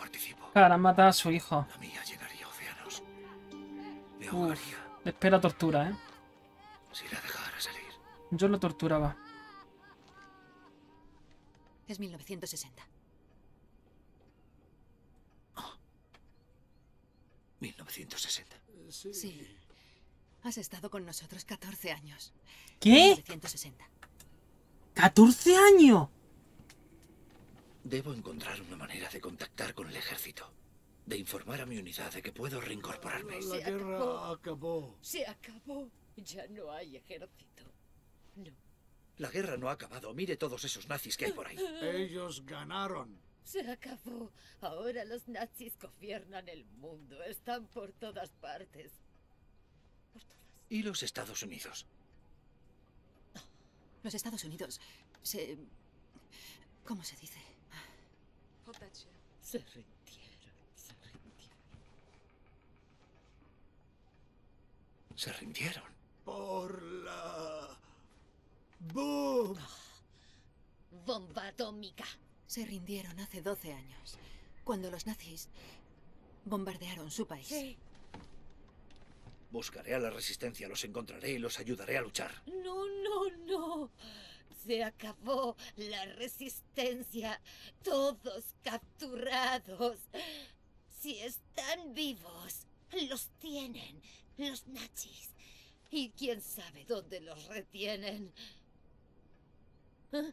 participo. Claro, han matado a su hijo. La mía llenaría océanos. Me Uf, ahogaría le espera tortura, ¿eh? si la dejara salir. Yo lo torturaba. Es 1960. 1960. Sí. Has estado con nosotros 14 años. ¿Qué? 1960. ¡14 años! Debo encontrar una manera de contactar con el ejército. De informar a mi unidad de que puedo reincorporarme. La guerra acabó. Se acabó. Ya no hay ejército. No. La guerra no ha acabado. Mire todos esos nazis que hay por ahí. Ellos ganaron. Se acabó. Ahora los nazis gobiernan el mundo. Están por todas partes. Por todas. ¿Y los Estados Unidos? Los Estados Unidos se... ¿Cómo se dice? Se rindieron. Se rindieron. Se rindieron. Por la... ¡Boom! Bomba atómica. Se rindieron hace 12 años, cuando los nazis bombardearon su país. Sí. Buscaré a la resistencia, los encontraré y los ayudaré a luchar. No, no, no. Se acabó la resistencia. Todos capturados. Si están vivos, los tienen los nazis. Y quién sabe dónde los retienen. ¿Ah?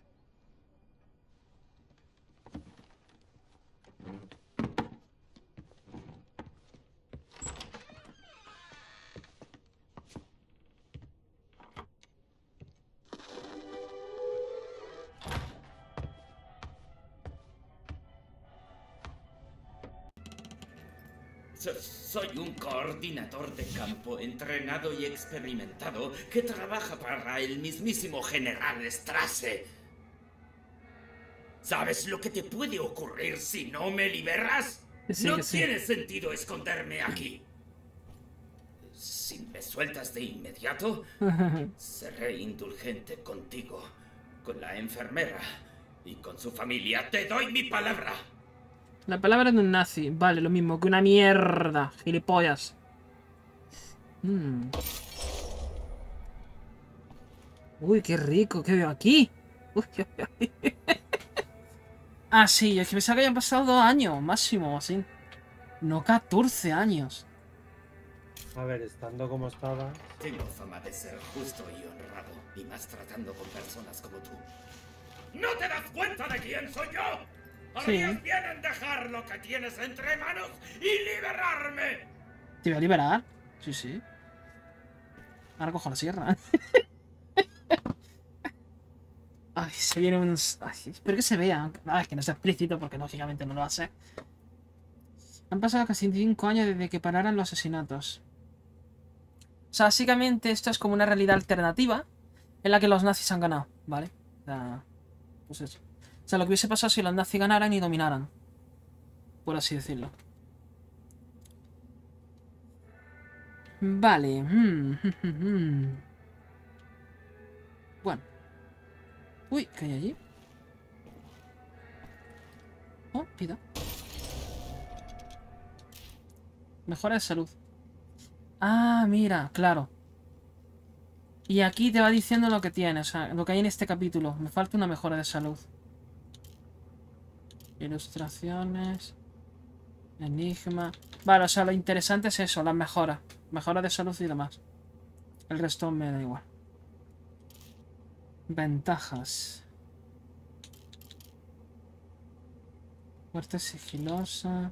Soy un coordinador de campo entrenado y experimentado que trabaja para el mismísimo general Strasse. ¿Sabes lo que te puede ocurrir si no me liberas? Sí, no que sí. tiene sentido esconderme aquí. Si me sueltas de inmediato, seré indulgente contigo, con la enfermera y con su familia. Te doy mi palabra. La palabra de un nazi. Vale, lo mismo que una mierda. Gilipollas. Uy, qué rico. ¿Qué veo aquí? Uy, qué veo aquí. Ah, sí. Es que pensaba que habían pasado 2 años. Máximo, así. No 14 años. A ver, estando como estaba... Tengo fama de ser justo y honrado, y más tratando con personas como tú. ¿No te das cuenta de quién soy yo? Harías bien en dejar lo que tienes entre manos y liberarme. ¿Te voy a liberar? Sí, sí. Ahora cojo la sierra. Ay, se viene un... Ay, espero que se vea. Ah, es que no sea explícito porque lógicamente no lo hace. Han pasado casi 5 años desde que pararan los asesinatos. O sea, básicamente esto es como una realidad alternativa en la que los nazis han ganado, ¿vale? O sea, pues eso. O sea, lo que hubiese pasado si los nazis ganaran y dominaran. Por así decirlo. Vale. Bueno. Uy, ¿qué hay allí? Oh, pida. Mejora de salud. Ah, mira, claro. Y aquí te va diciendo lo que tienes, o sea, lo que hay en este capítulo. Me falta una mejora de salud. Ilustraciones. Enigma. Vale, o sea, lo interesante es eso, las mejoras. Mejoras de salud y demás. El resto me da igual. Ventajas. Muerte sigilosa.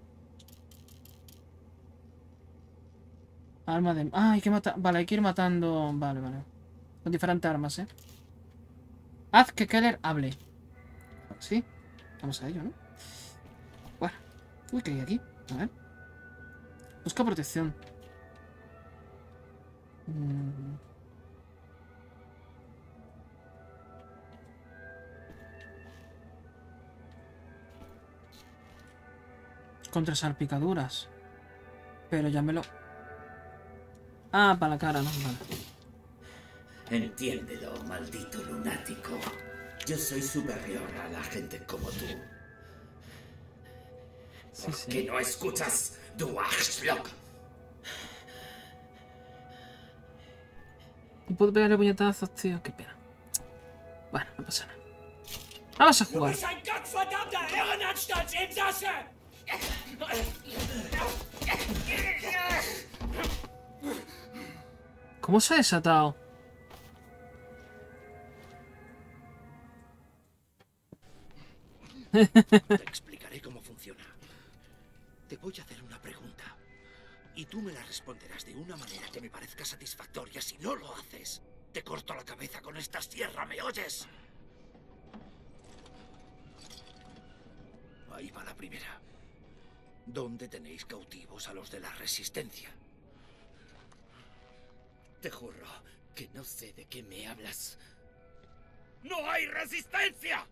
Arma de... Ah, hay que matar... Vale, hay que ir matando... Vale, vale. Con diferentes armas, ¿eh? Haz que Keller hable. ¿Sí? Vamos a ello, ¿no? Bueno. Uy, ¿qué hay aquí? A ver. Busca protección. Contra salpicaduras. Pero ya me lo... Ah, para la cara, ¿no? Vale. Entiéndelo, maldito lunático. Yo soy superior a la gente como tú. Sí, ¿Por qué sí. no escuchas, du Arschloch? Y puedo pegarle puñetazos, tío. Qué pena. Bueno, no pasa nada. Vamos a jugar. ein gottverdammter Irrenanstaltsinsasse! ¿Cómo se ha desatado? Te explicaré cómo funciona. Te voy a hacer una pregunta. Y tú me la responderás de una manera que me parezca satisfactoria. Si no lo haces, te corto la cabeza con esta sierra, ¿me oyes? Ahí va la primera. ¿Dónde tenéis cautivos a los de la Resistencia? Te juro que no sé de qué me hablas. ¡No hay resistencia!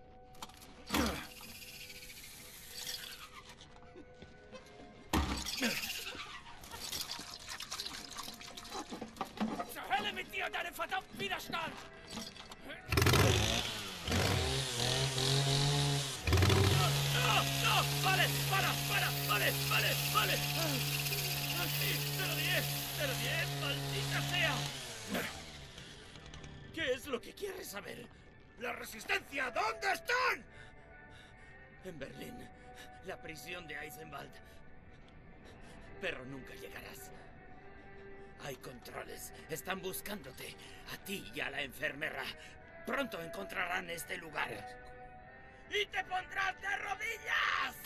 Zur Hölle mit dir und deinem verdammten Widerstand! No, vale, vale. Sí, pero bien, maldita sea. ¿Qué es lo que quieres saber? ¡La resistencia! ¿Dónde están? En Berlín, la prisión de Eisenwald. Pero nunca llegarás. Hay controles. Están buscándote. A ti y a la enfermera. Pronto encontrarán este lugar. ¡Y te pondrás de rodillas!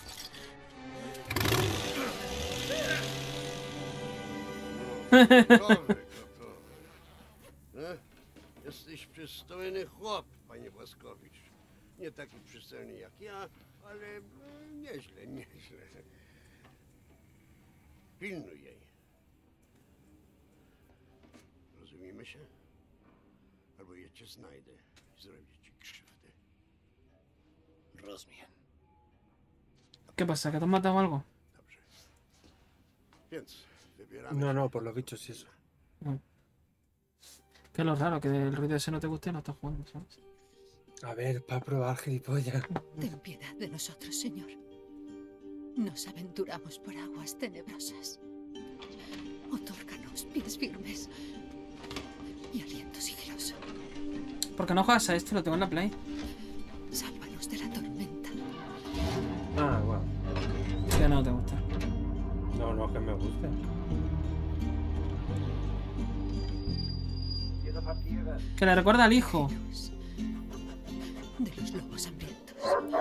Gotowy. Jesteś przystojny chłop, panie Błaskowicz. Nie taki przystojny jak ja, ale nieźle. Pilnuj jej. Rozumiemy się? Albo ja cię znajdę i zrobię ci krzywdę. Rozumiem. ¿Qué pasa? ¿Que te han matado o algo? Dobrze. Więc wybieramy No, się. no, por lo visto sí eso. Que es lo raro, que el ruido ese no te guste y no estás jugando, ¿sabes? A ver, para probar, gilipollas. Ten piedad de nosotros, Señor. Nos aventuramos por aguas tenebrosas. Otórganos pies firmes y aliento sigiloso. ¿Por qué no juegas a esto? Lo tengo en la Play. Sálvanos de la tormenta. Ah, bueno. Que no te gusta. No, no, que me guste. Que le recuerda al hijo. Veloz de los lobos hambrientos.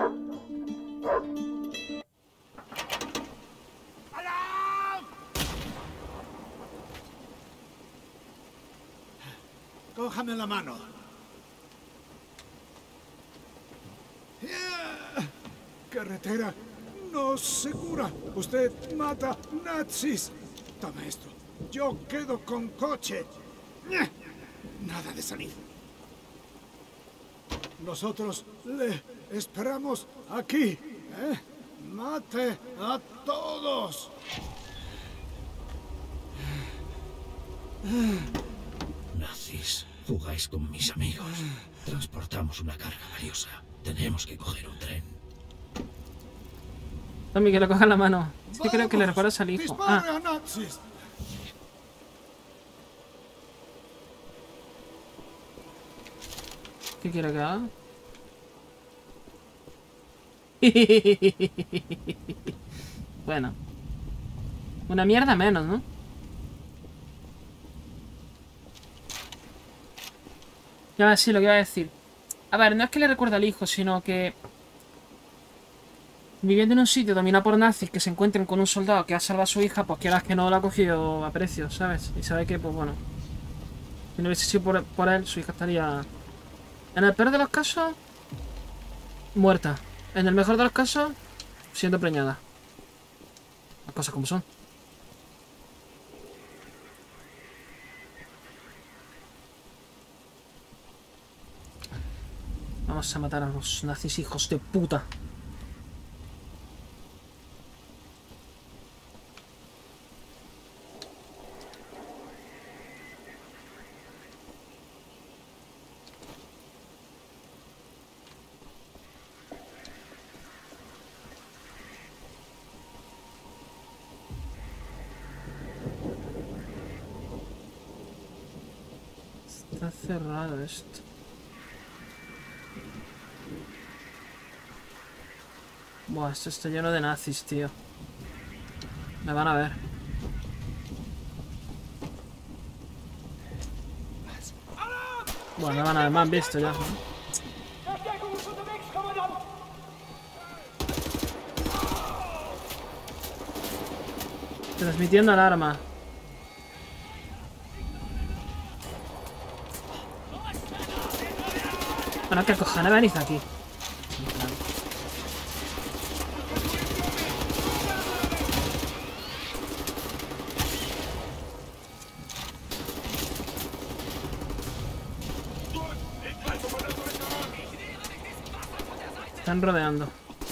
Cójame la mano. Carretera no segura. Usted mata nazis. Toma esto. Yo quedo con coche. Nada de salir. Nosotros le esperamos aquí. Mate a todos. Nazis, jugáis con mis amigos. Transportamos una carga valiosa. Tenemos que coger un tren. Tommy, que le coja la mano. Es que creo que le recuerdas al hijo. ¡Dispare Ah, a nazis! ¿qué quiere que haga? Bueno. Una mierda menos, ¿no? Ya, sí, lo que iba a decir. A ver, no es que le recuerda al hijo, sino que... Viviendo en un sitio dominado por nazis que se encuentren con un soldado que ha salvado a su hija, pues quieras que no lo ha cogido a precio, ¿sabes? Y sabe que, pues bueno... Si no hubiese sido por él, su hija estaría... En el peor de los casos... Muerta. En el mejor de los casos... Siendo preñada. Las cosas como son. Vamos a matar a los nazis hijos de puta. Está cerrado esto. Buah, esto está lleno de nazis, tío. Me van a ver. Bueno, me van a ver, me han visto ya, ¿no? Transmitiendo alarma. Bueno, ¿qué cojones venís aquí? Están rodeando.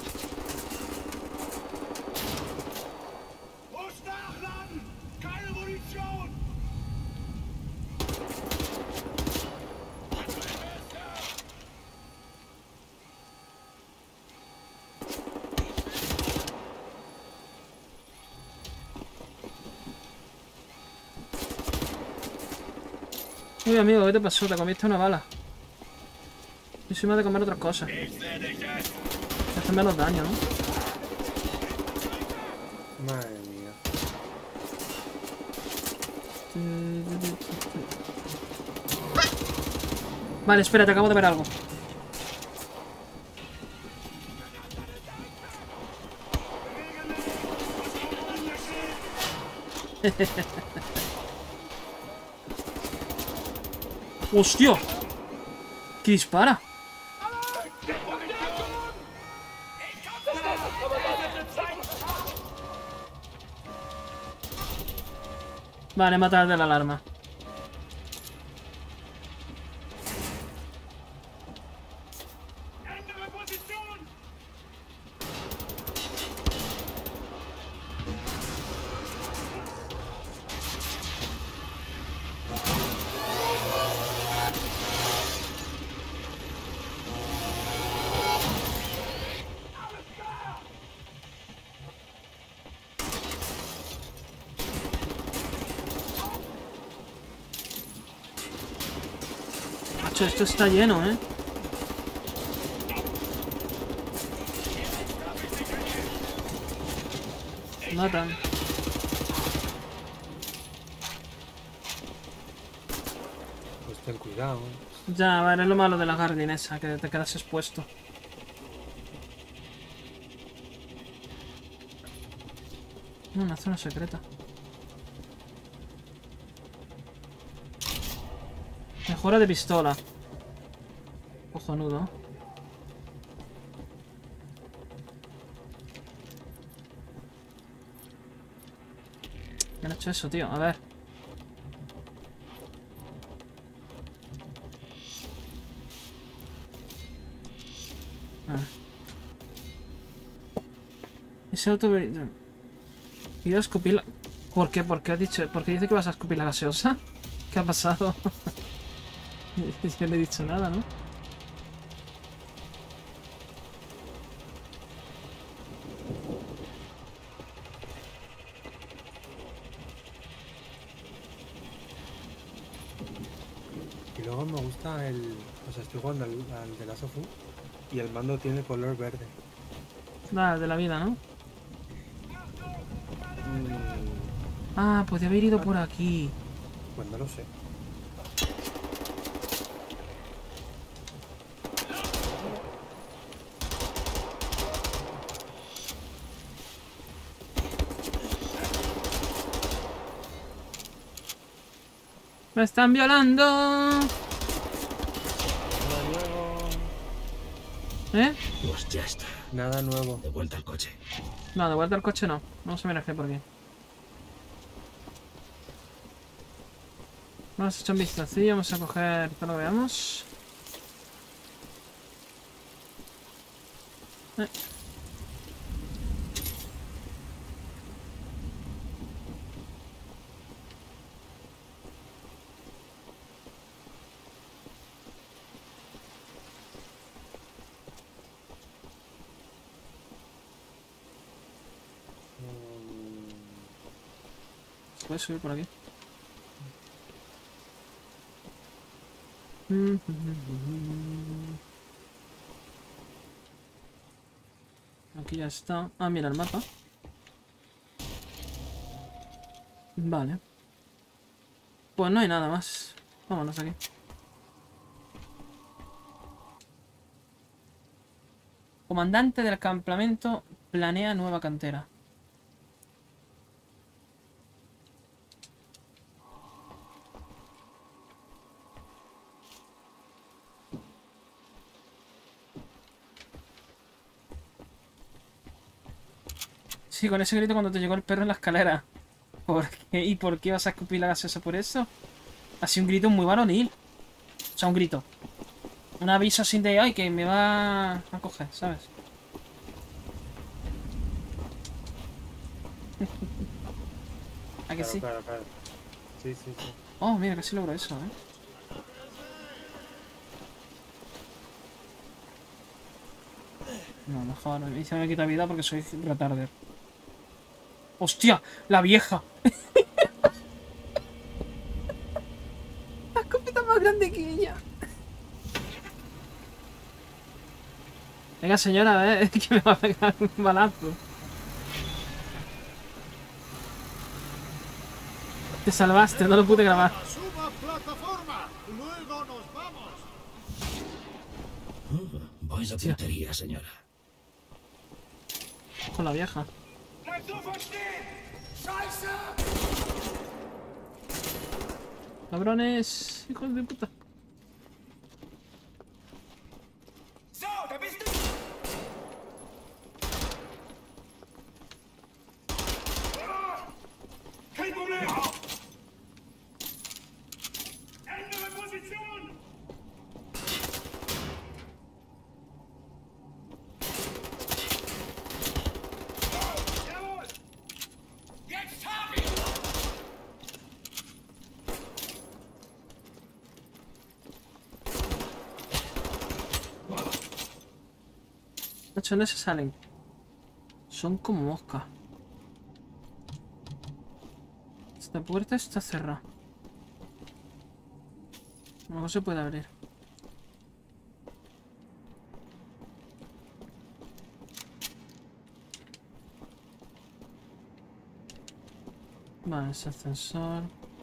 Uy, amigo, ¿qué te pasó? Te comiste una bala. Yo soy más de comer otras cosas. Hace menos daño, ¿no? Madre mía. Vale, espérate, acabo de ver algo. ¡Hostia! ¿Qué dispara? Vale, mata al de la alarma. Macho, esto está lleno, ¿eh? Matan. Pues ten cuidado. Ya, a ver, es lo malo de la Guardian esa, que te quedas expuesto. Una zona secreta. Mejora de pistola. Cojonudo. ¿Quién ha hecho eso, tío? A ver. Ese auto... Iba a escupir la... ¿Por qué? ¿Por qué has dicho? ¿Por qué dice que vas a escupir la gaseosa? ¿Qué ha pasado? Yo no he dicho nada, ¿no? Y luego me gusta el... O sea, estoy jugando al de Last of Us y el mando tiene color verde. Nada, de la vida, ¿no? Ah, podía haber ido por aquí. Pues no lo sé. ¡Me están violando! Nada nuevo. ¿Eh? Pues ya está. Nada nuevo. De vuelta al coche. No, de vuelta al coche no. Vamos a mirar qué por aquí. Vamos a echar un vistacillo, vamos a coger todo lo que veamos. ¿Puedes subir por aquí? Aquí ya está. Ah, mira el mapa. Vale. Pues no hay nada más. Vámonos aquí. Comandante del campamento planea nueva cantera. Sí, con ese grito cuando te llegó el perro en la escalera. ¿Por qué? ¿Y por qué vas a escupir la gaseosa por eso? Ha sido un grito muy varonil. O sea, un grito. Un aviso sin de, ay, que me va a coger, ¿sabes? ¿A que Claro, sí? claro, claro. Sí, sí, sí. Oh, mira, casi logro eso, ¿eh? No, mejor. Y se me quita vida porque soy retarder. ¡Hostia! ¡La vieja! La escopeta más grande que ella. Venga, señora, es que me va a pegar un balazo. Te salvaste, no lo pude grabar. ¡Suba plataforma! ¡Luego nos vamos! Vaya puntería, señora. Con la vieja. Cabrones, hijos de puta. So, da bist du. Kein Problem. Ändere Position. Jawohl. Jetzt hab ich. Nacho, no se salen. Son como moscas. Esta puerta está cerrada. No se puede abrir. Vale, ese ascensor.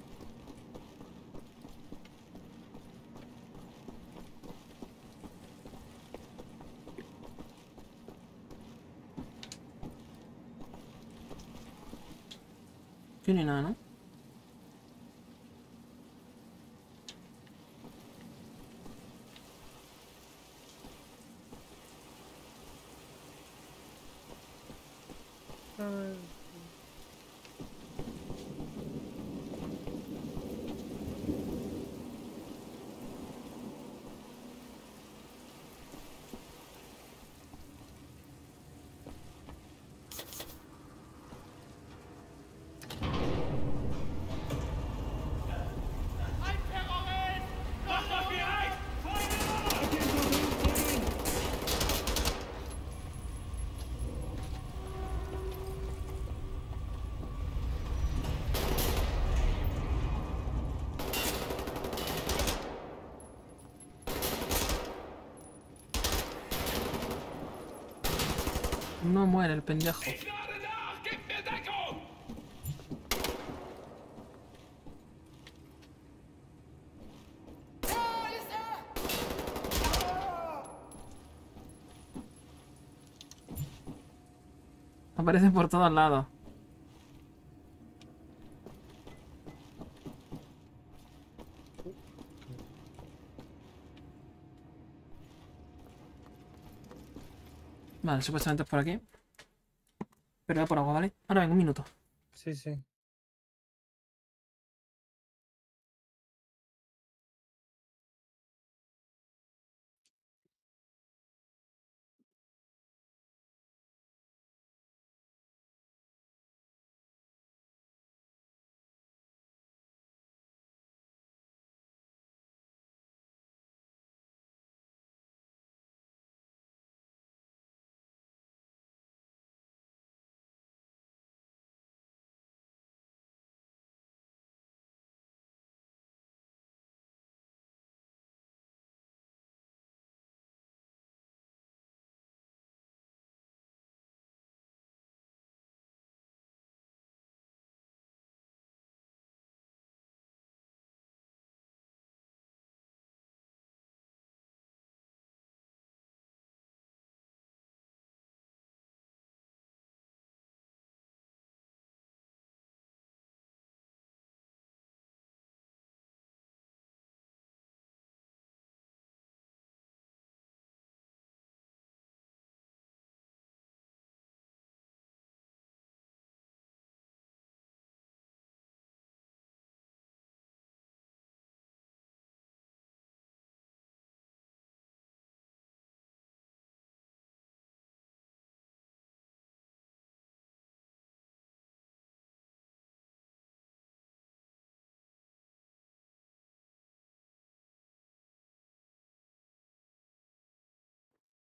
Aquí no hay nada, ¿no? Ein Terrorist! Mach doch bereit! No muere el pendejo. Ich lade nach! Gib mir Deckung! Da ist Aparecen por todos lados. Vale, supuestamente es por aquí. Pero era por agua, ¿vale? Ahora vengo, un minuto. Sí, sí.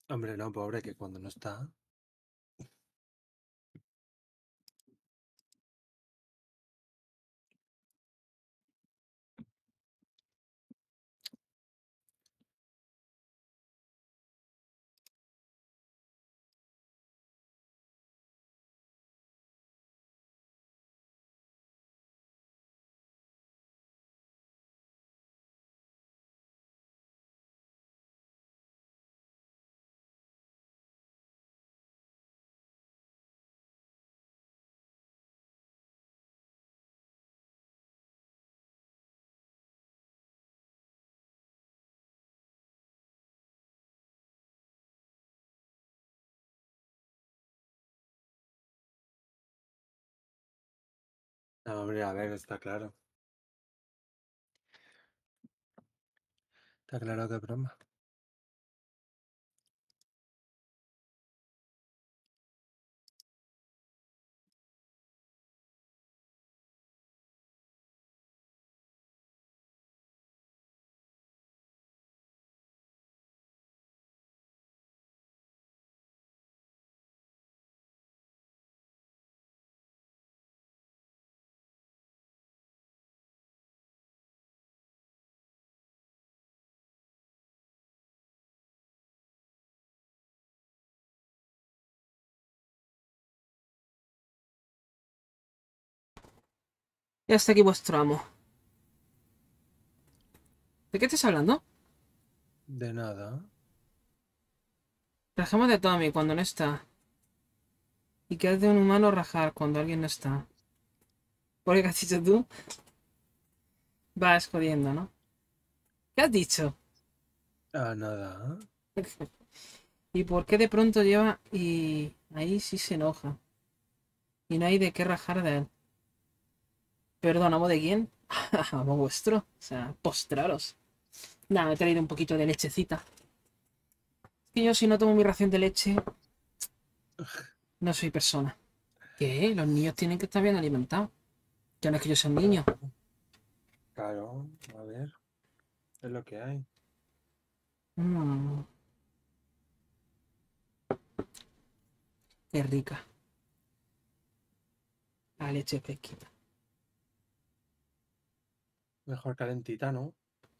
Hombre, no, pobre, que cuando no está. No, hombre, a ver, está claro. Está claro que es broma. Y hasta aquí vuestro amo. ¿De qué estás hablando? De nada. Rajamos de Tommy cuando no está. ¿Y qué hace un humano rajar cuando alguien no está? ¿Por qué has dicho tú? Vas jodiendo, ¿no? ¿Qué has dicho? Ah, nada. ¿Y por qué de pronto lleva y ahí sí se enoja? Y no hay de qué rajar de él. Perdón, ¿amo de quién? Amo vuestro. O sea, postraros. Nada, me he traído un poquito de lechecita. Es que yo si no tomo mi ración de leche, no soy persona. ¿Qué? Los niños tienen que estar bien alimentados. Ya no es que yo sea un niño. Claro, a ver. Es lo que hay. Mm, qué rica. La leche fresquita. Mejor calentita, ¿no?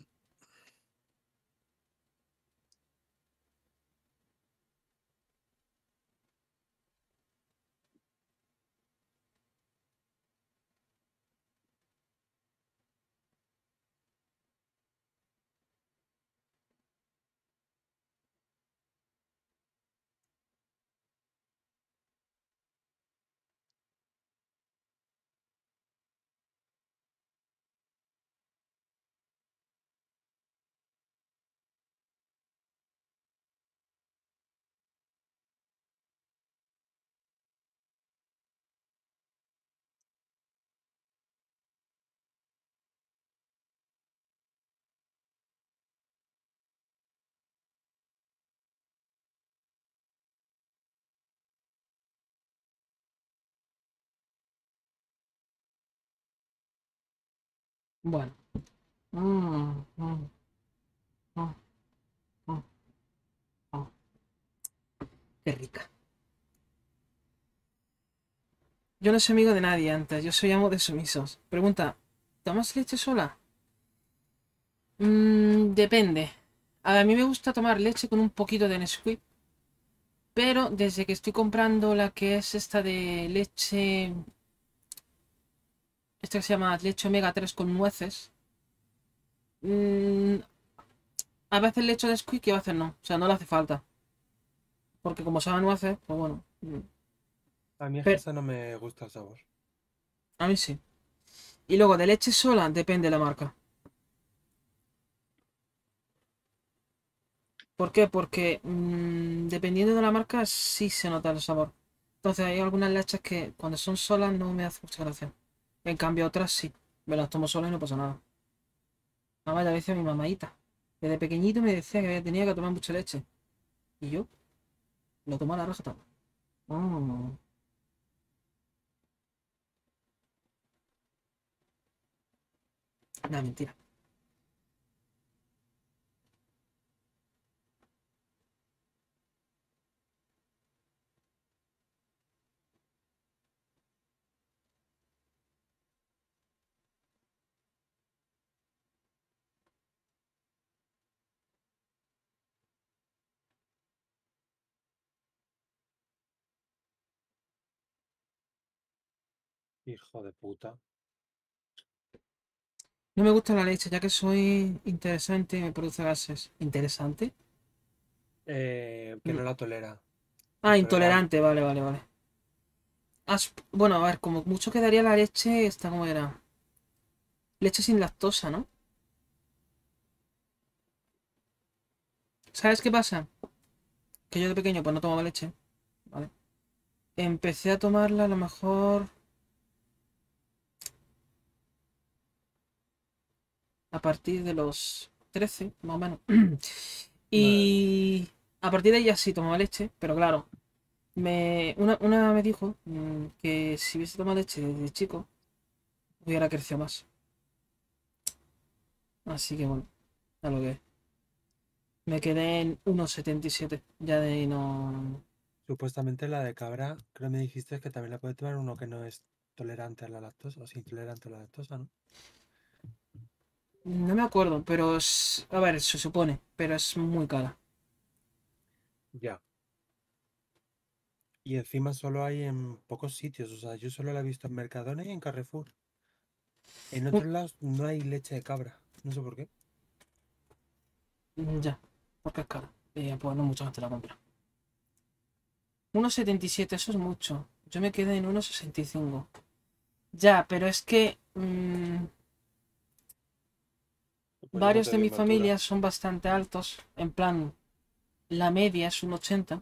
Bueno. Mm, mm, mm, mm, mm. Qué rica. Yo no soy amigo de nadie antes, yo soy amo de sumisos. Pregunta, ¿tomas leche sola? Depende. A mí me gusta tomar leche con un poquito de Nesquik, pero desde que estoy comprando la que es esta de leche, esta que se llama leche omega 3 con nueces, mm, a veces le echo Nesquik y a veces no. O sea, no le hace falta. Porque como sabe a nueces, pues bueno. A mí es que Pero esa no me gusta el sabor. a mí sí. Y luego de leche sola depende de la marca. ¿Por qué? Porque dependiendo de la marca sí se nota el sabor. Entonces hay algunas leches que cuando son solas no me hace mucha gracia. En cambio otras sí. Me las tomo solas y no pasa nada. Nada más ya decía mi mamadita. Desde pequeñito me decía que tenía que tomar mucha leche. Y yo lo tomo a la raja. Mm, no, mentira. Hijo de puta. No me gusta la leche, ya que soy interesante y me produce gases. ¿Interesante? Que no la tolera. Ah, Intolerante. intolerante, vale, vale, vale. Bueno, a ver, como mucho quedaría la leche, esta como era. Leche sin lactosa, ¿no? ¿Sabes qué pasa? Que yo de pequeño pues no tomaba leche, ¿vale? Empecé a tomarla a lo mejor a partir de los 13, más o menos. Y a partir de ahí ya sí tomaba leche, pero claro, una me dijo que si hubiese tomado leche desde chico, hubiera crecido más. Así que bueno, a lo que es. Me quedé en 1,77. Ya de ahí no. Supuestamente la de cabra, creo que me dijiste que también la puede tomar uno que no es tolerante a la lactosa, o sea, intolerante a la lactosa, ¿no? No me acuerdo, pero es. A ver, se supone, pero es muy cara. Ya. Y encima solo hay en pocos sitios, o sea, yo solo la he visto en Mercadona y en Carrefour. En otros lados no hay leche de cabra, no sé por qué. Ya, porque es cara. Y pues no mucha gente la compra. 1,77, eso es mucho. Yo me quedé en 1,65. Ya, pero es que varios de mi familia son bastante altos. En plan, la media es 1,80.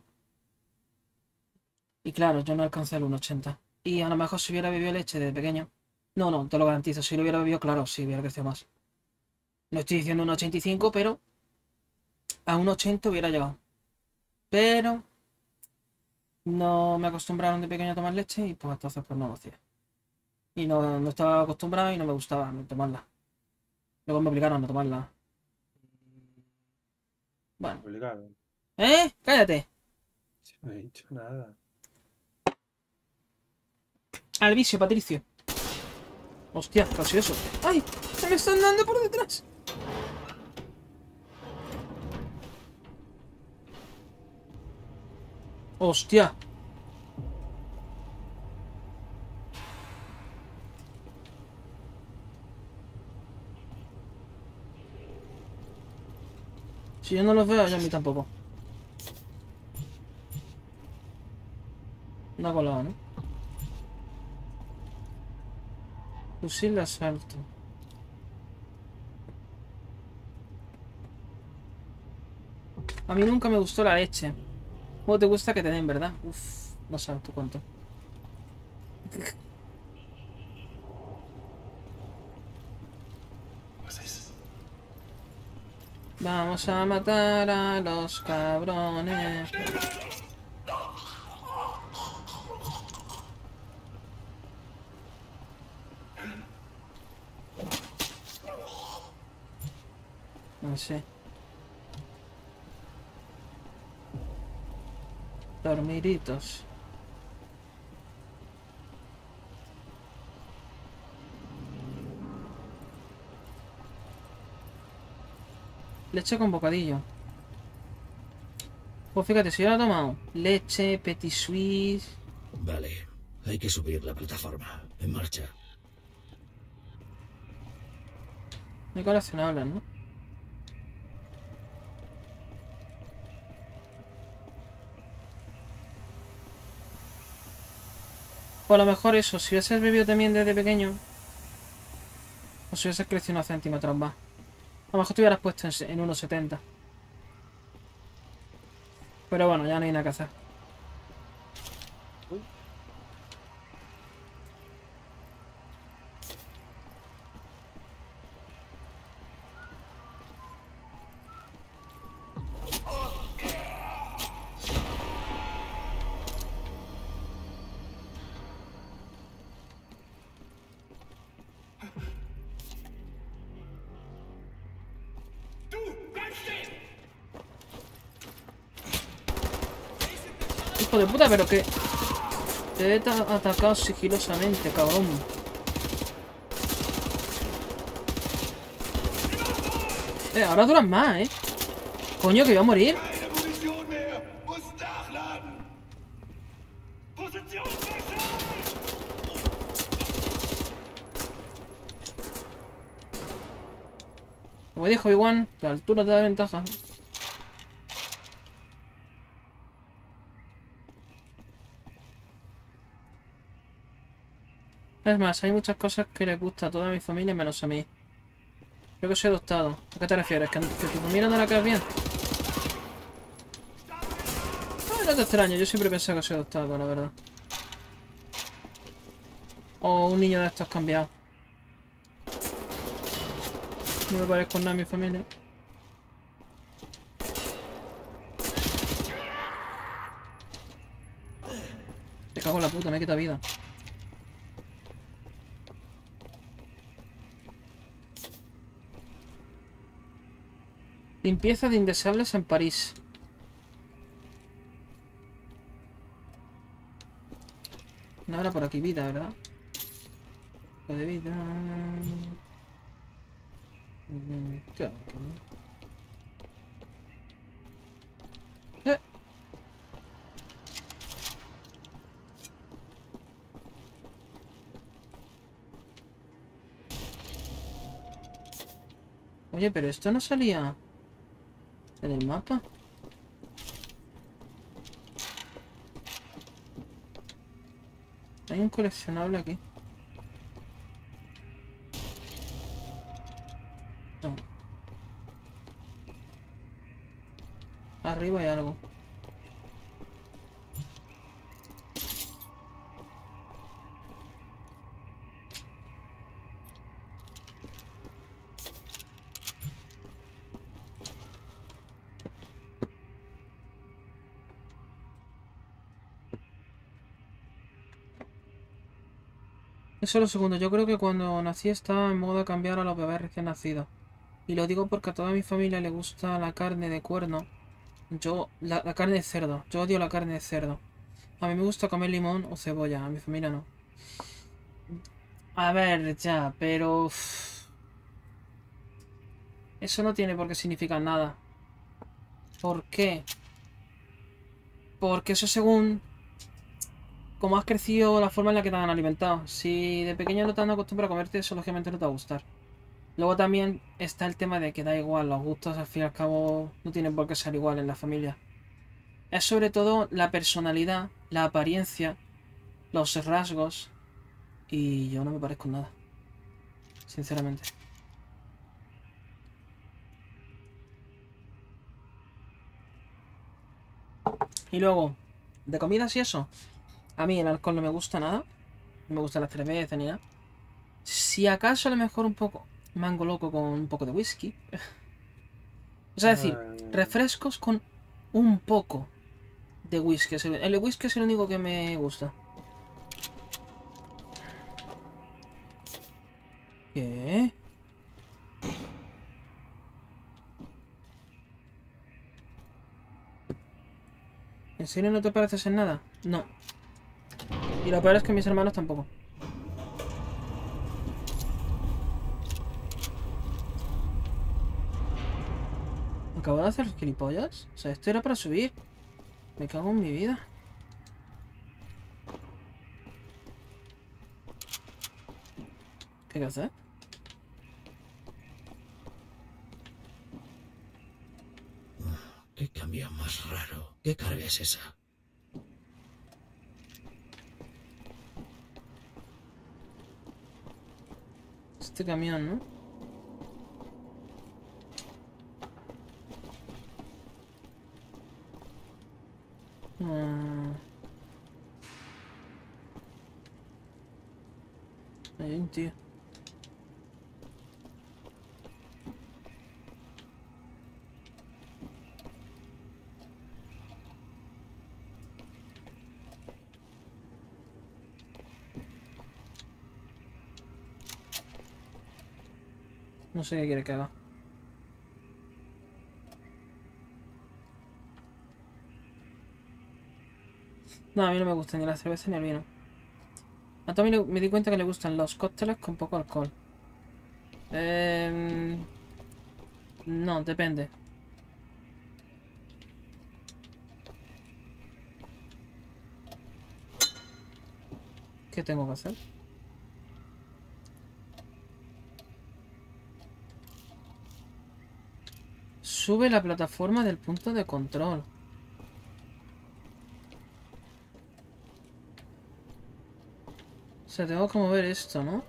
Y claro, yo no alcancé el 1,80. Y a lo mejor si hubiera bebido leche desde pequeño. No, no, te lo garantizo. Si lo hubiera bebido, claro, sí hubiera crecido más. No estoy diciendo 1,85, pero a 1,80 hubiera llegado. Pero no me acostumbraron de pequeño a tomar leche y pues entonces pues no lo hacía. Y no estaba acostumbrado y no me gustaba tomarla. Luego me obligaron a tomarla. Bueno. Obligado. ¿Eh? ¡Cállate! No he dicho nada. Al vicio, Patricio. Hostia, casi eso. ¡Ay! ¡Se me están dando por detrás! ¡Hostia! Si yo no los veo, yo a mí tampoco. No ha colado, ¿no? Fusil de asalto. A mí nunca me gustó la leche. ¿Cómo te gusta que te den, verdad? Uf, no sabes tú cuánto. Vamos a matar a los cabrones. No sé. Dormiritos. Leche con bocadillo. Pues fíjate, si yo la he tomado leche, petit suisse. Vale, hay que subir la plataforma. En marcha. Muy coleccionables, ¿no? O a lo mejor eso, si hubieses bebido también desde pequeño, o si hubieses crecido unos centímetros más. A lo mejor te hubieras puesto en 1,70. Pero bueno, ya no hay nada que hacer. Hijo de puta, pero que... Te he atacado sigilosamente, cabrón. Ahora duran más, ¿eh? Coño, que voy a morir. Como dijo Obi-Wan, la altura te da ventaja. Es más, hay muchas cosas que les gusta a toda mi familia menos a mí. Creo que soy adoptado. ¿A qué te refieres? ¿Que tu familia no la caes bien? Ay, no te extraño, yo siempre he pensado que soy adoptado, la verdad. O un niño de estos cambiados. No me parezco nada a mi familia. Te cago en la puta, me quita vida. Limpieza de indeseables en París. No habrá por aquí vida, ¿verdad? De vida. ¿Qué hago aquí? Oye, pero esto no salía en el mapa. Hay un coleccionable aquí. No. Arriba hay algo. Solo segundo, yo creo que cuando nací estaba en moda cambiar a los bebés recién nacidos. Y lo digo porque a toda mi familia le gusta la carne de cuerno. La carne de cerdo. Yo odio la carne de cerdo. A mí me gusta comer limón o cebolla, a mi familia no. A ver, ya, pero... Eso no tiene por qué significar nada. ¿Por qué? Porque eso según... Como has crecido, la forma en la que te han alimentado. Si de pequeño no te han acostumbrado a comerte, eso lógicamente no te va a gustar. Luego también está el tema de que da igual, los gustos al fin y al cabo no tienen por qué ser igual en la familia. Es sobre todo la personalidad, la apariencia, los rasgos. Y yo no me parezco en nada. Sinceramente. Y luego, de comidas y eso. A mí el alcohol no me gusta nada. No me gusta la cerveza ni nada. Si acaso a lo mejor un poco mango loco con un poco de whisky. Es decir, refrescos con un poco de whisky. El whisky es el único que me gusta. ¿Qué? ¿En serio no te pareces en nada? No. Y lo peor es que mis hermanos tampoco. ¿Acabo de hacer gilipollas? O sea, esto era para subir. Me cago en mi vida. ¿Qué hay que hacer? ¿Qué cambio más raro? ¿Qué carga es esa? Este camión, ¿no? Hay un tío. No sé qué quiere que haga. No, a mí no me gusta ni la cerveza ni el vino. A Tommy me di cuenta que le gustan los cócteles con poco alcohol. No, depende. ¿Qué tengo que hacer? Sube la plataforma del punto de control. O sea, tengo que mover esto, ¿no?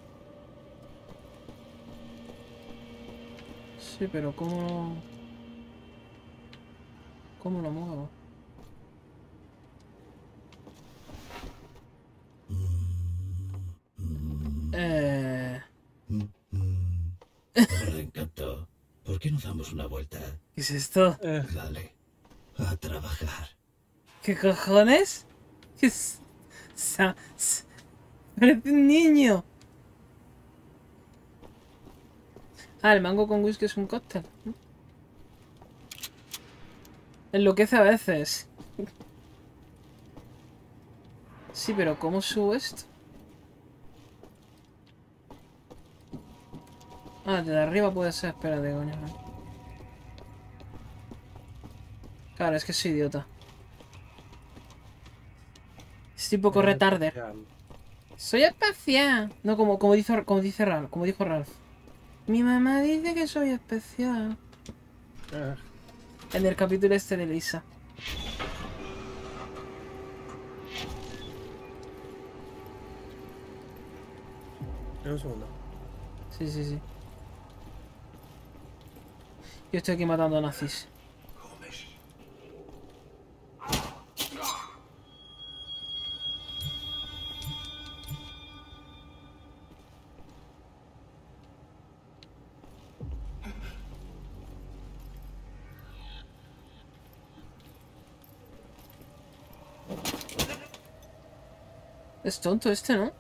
Sí, pero ¿cómo...? ¿Cómo lo muevo? Me encantó. ¿Por qué no damos una vuelta? ¿Qué es esto? Dale, a trabajar. ¿Qué cojones? ¿Qué es? Parece un niño. Ah, el mango con whisky es un cóctel. Enloquece a veces. Sí, pero ¿cómo subo esto? Ah, de arriba puede ser. Espérate, coño. Claro, es que soy idiota. Estoy un poco retarder. Soy especial. No, como dice Ralph, como dijo Ralph. Mi mamá dice que soy especial. En el capítulo este de Lisa. Un segundo. Sí, sí, sí. Yo estoy aquí matando nazis. Es tonto este, ¿no?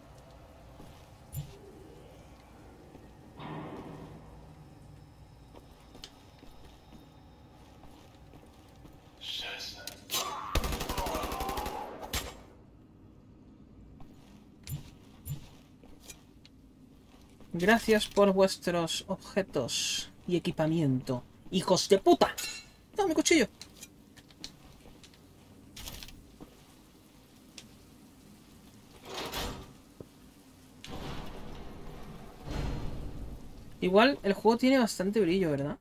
Gracias por vuestros objetos y equipamiento. ¡Hijos de puta! ¡No, mi cuchillo! Igual el juego tiene bastante brillo, ¿verdad?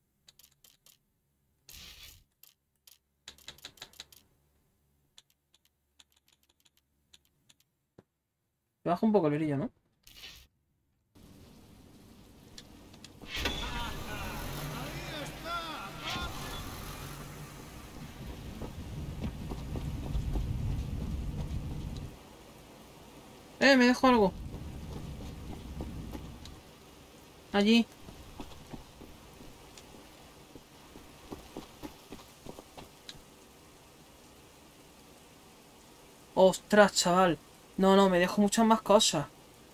Baja un poco el brillo, ¿no? Me dejo algo. Allí. Ostras, chaval. No, no, me dejo muchas más cosas.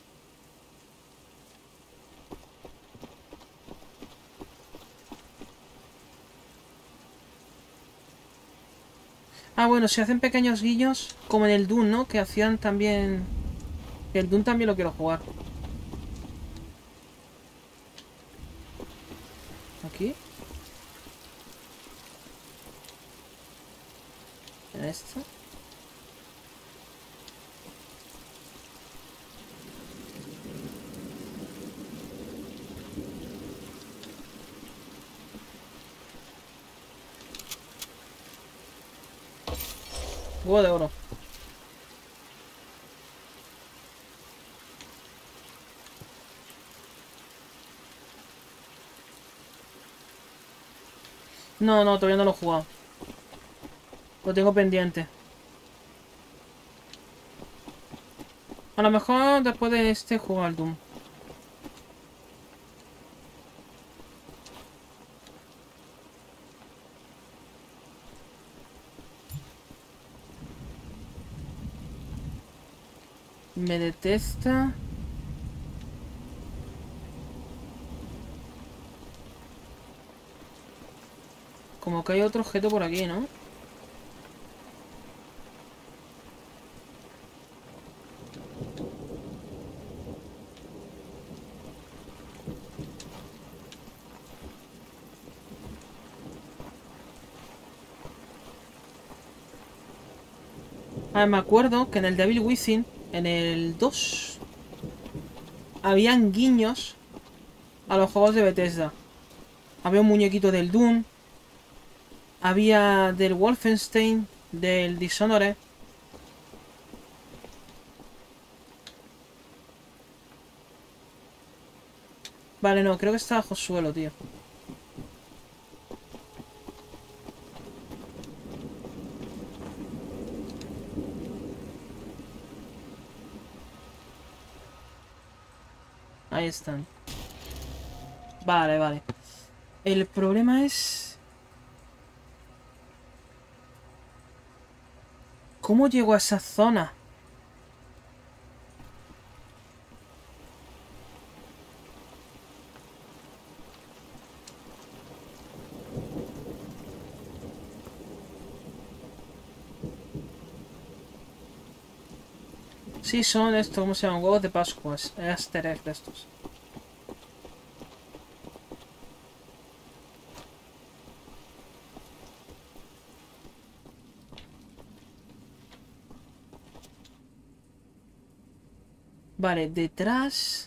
Ah, bueno, se hacen pequeños guiños, como en el Doom, ¿no? Que hacían también... El Doom también lo quiero jugar. Aquí. En esto. Huevo de oro. No, no, todavía no lo he jugado. Lo tengo pendiente. A lo mejor después de este juego al Doom. Me detesta. Como que hay otro objeto por aquí, ¿no? Ah, me acuerdo que en el Devil Within, en el 2, habían guiños a los juegos de Bethesda. Había un muñequito del Doom. Había del Wolfenstein, del Dishonored. Vale, no, creo que está bajo suelo, tío. Ahí están. Vale, vale. El problema es... ¿cómo llego a esa zona? Sí, son estos, ¿cómo se llaman? Huevos de Pascua. Easter egg de estos. Vale, detrás...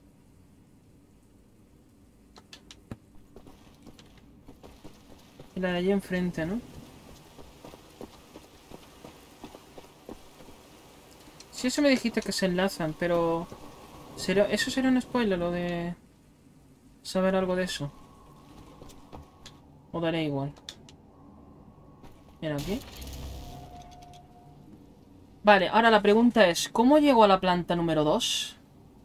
y la de allí enfrente, ¿no? Sí, eso me dijiste que se enlazan, pero... ¿eso sería un spoiler, lo de... saber algo de eso? ¿O daré igual? Mira aquí. Vale, ahora la pregunta es... ¿cómo llego a la planta número 2?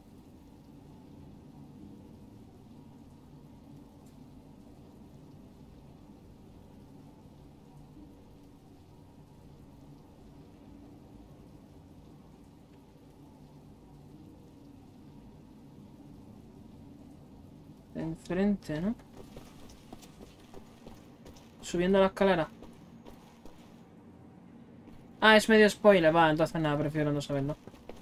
Enfrente, ¿no? Subiendo la escalera. Ah, es medio spoiler. Va, entonces nada, prefiero no saberlo.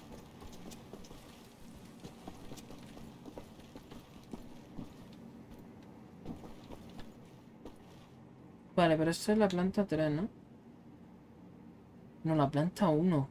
Vale, pero esta es la planta 3, ¿no? No, la planta 1.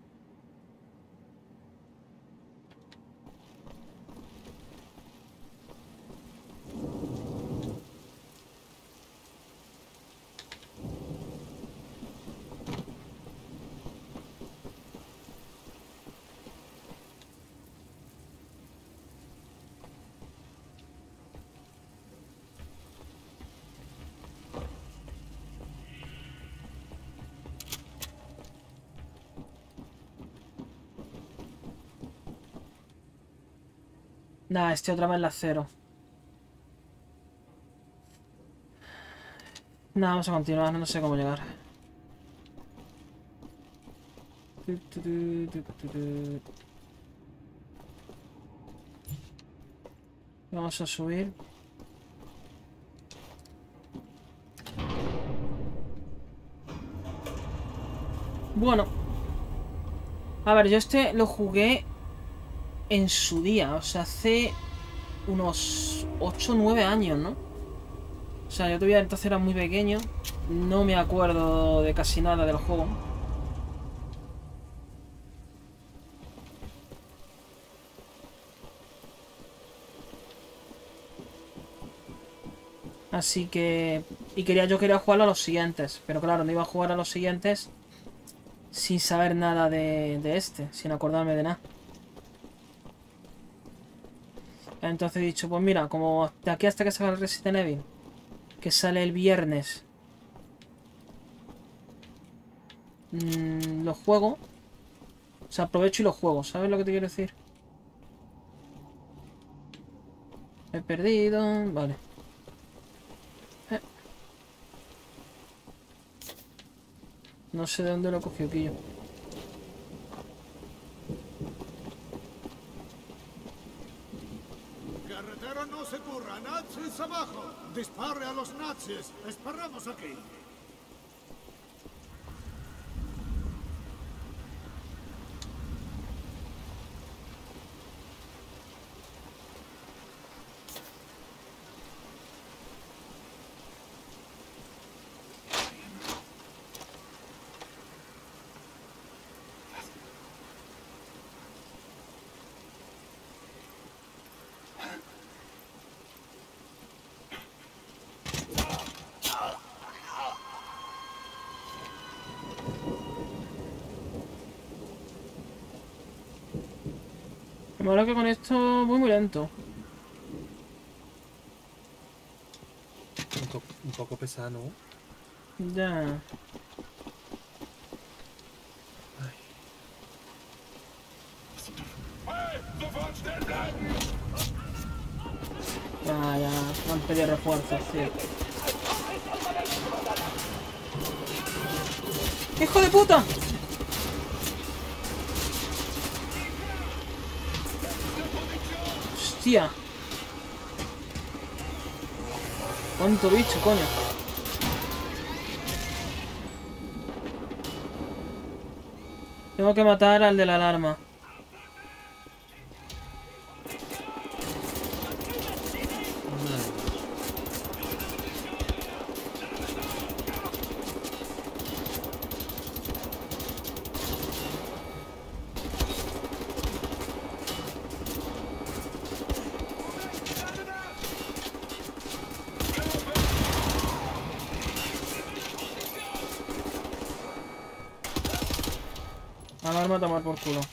Nah, este otra vez la 0. Nah, vamos a continuar, no sé cómo llegar. Vamos a subir. Bueno. A ver, yo este lo jugué en su día, o sea, hace unos 8 o 9 años, ¿no? O sea, yo todavía entonces era muy pequeño. No me acuerdo de casi nada del juego. Así que... y yo quería jugar a los siguientes. Pero claro, no iba a jugar a los siguientes sin saber nada de este. Sin acordarme de nada. Entonces he dicho, pues mira, como de aquí hasta que salga el Resident Evil, que sale el viernes, lo juego. O sea, aprovecho y lo juego. ¿Sabes lo que te quiero decir? He perdido... vale. No sé de dónde lo cogió aquí yo. Carretero, no se curra. Nazis abajo. Dispare a los nazis. Esperamos aquí. Me mola que con esto voy muy lento. Un poco pesado, ¿no? Ya. Ya. Me han pedido refuerzos, tío. ¡Hijo de puta! ¡Hostia! ¿Cuánto bicho, coño? Tengo que matar al de la alarma. Alarma a tomar por culo.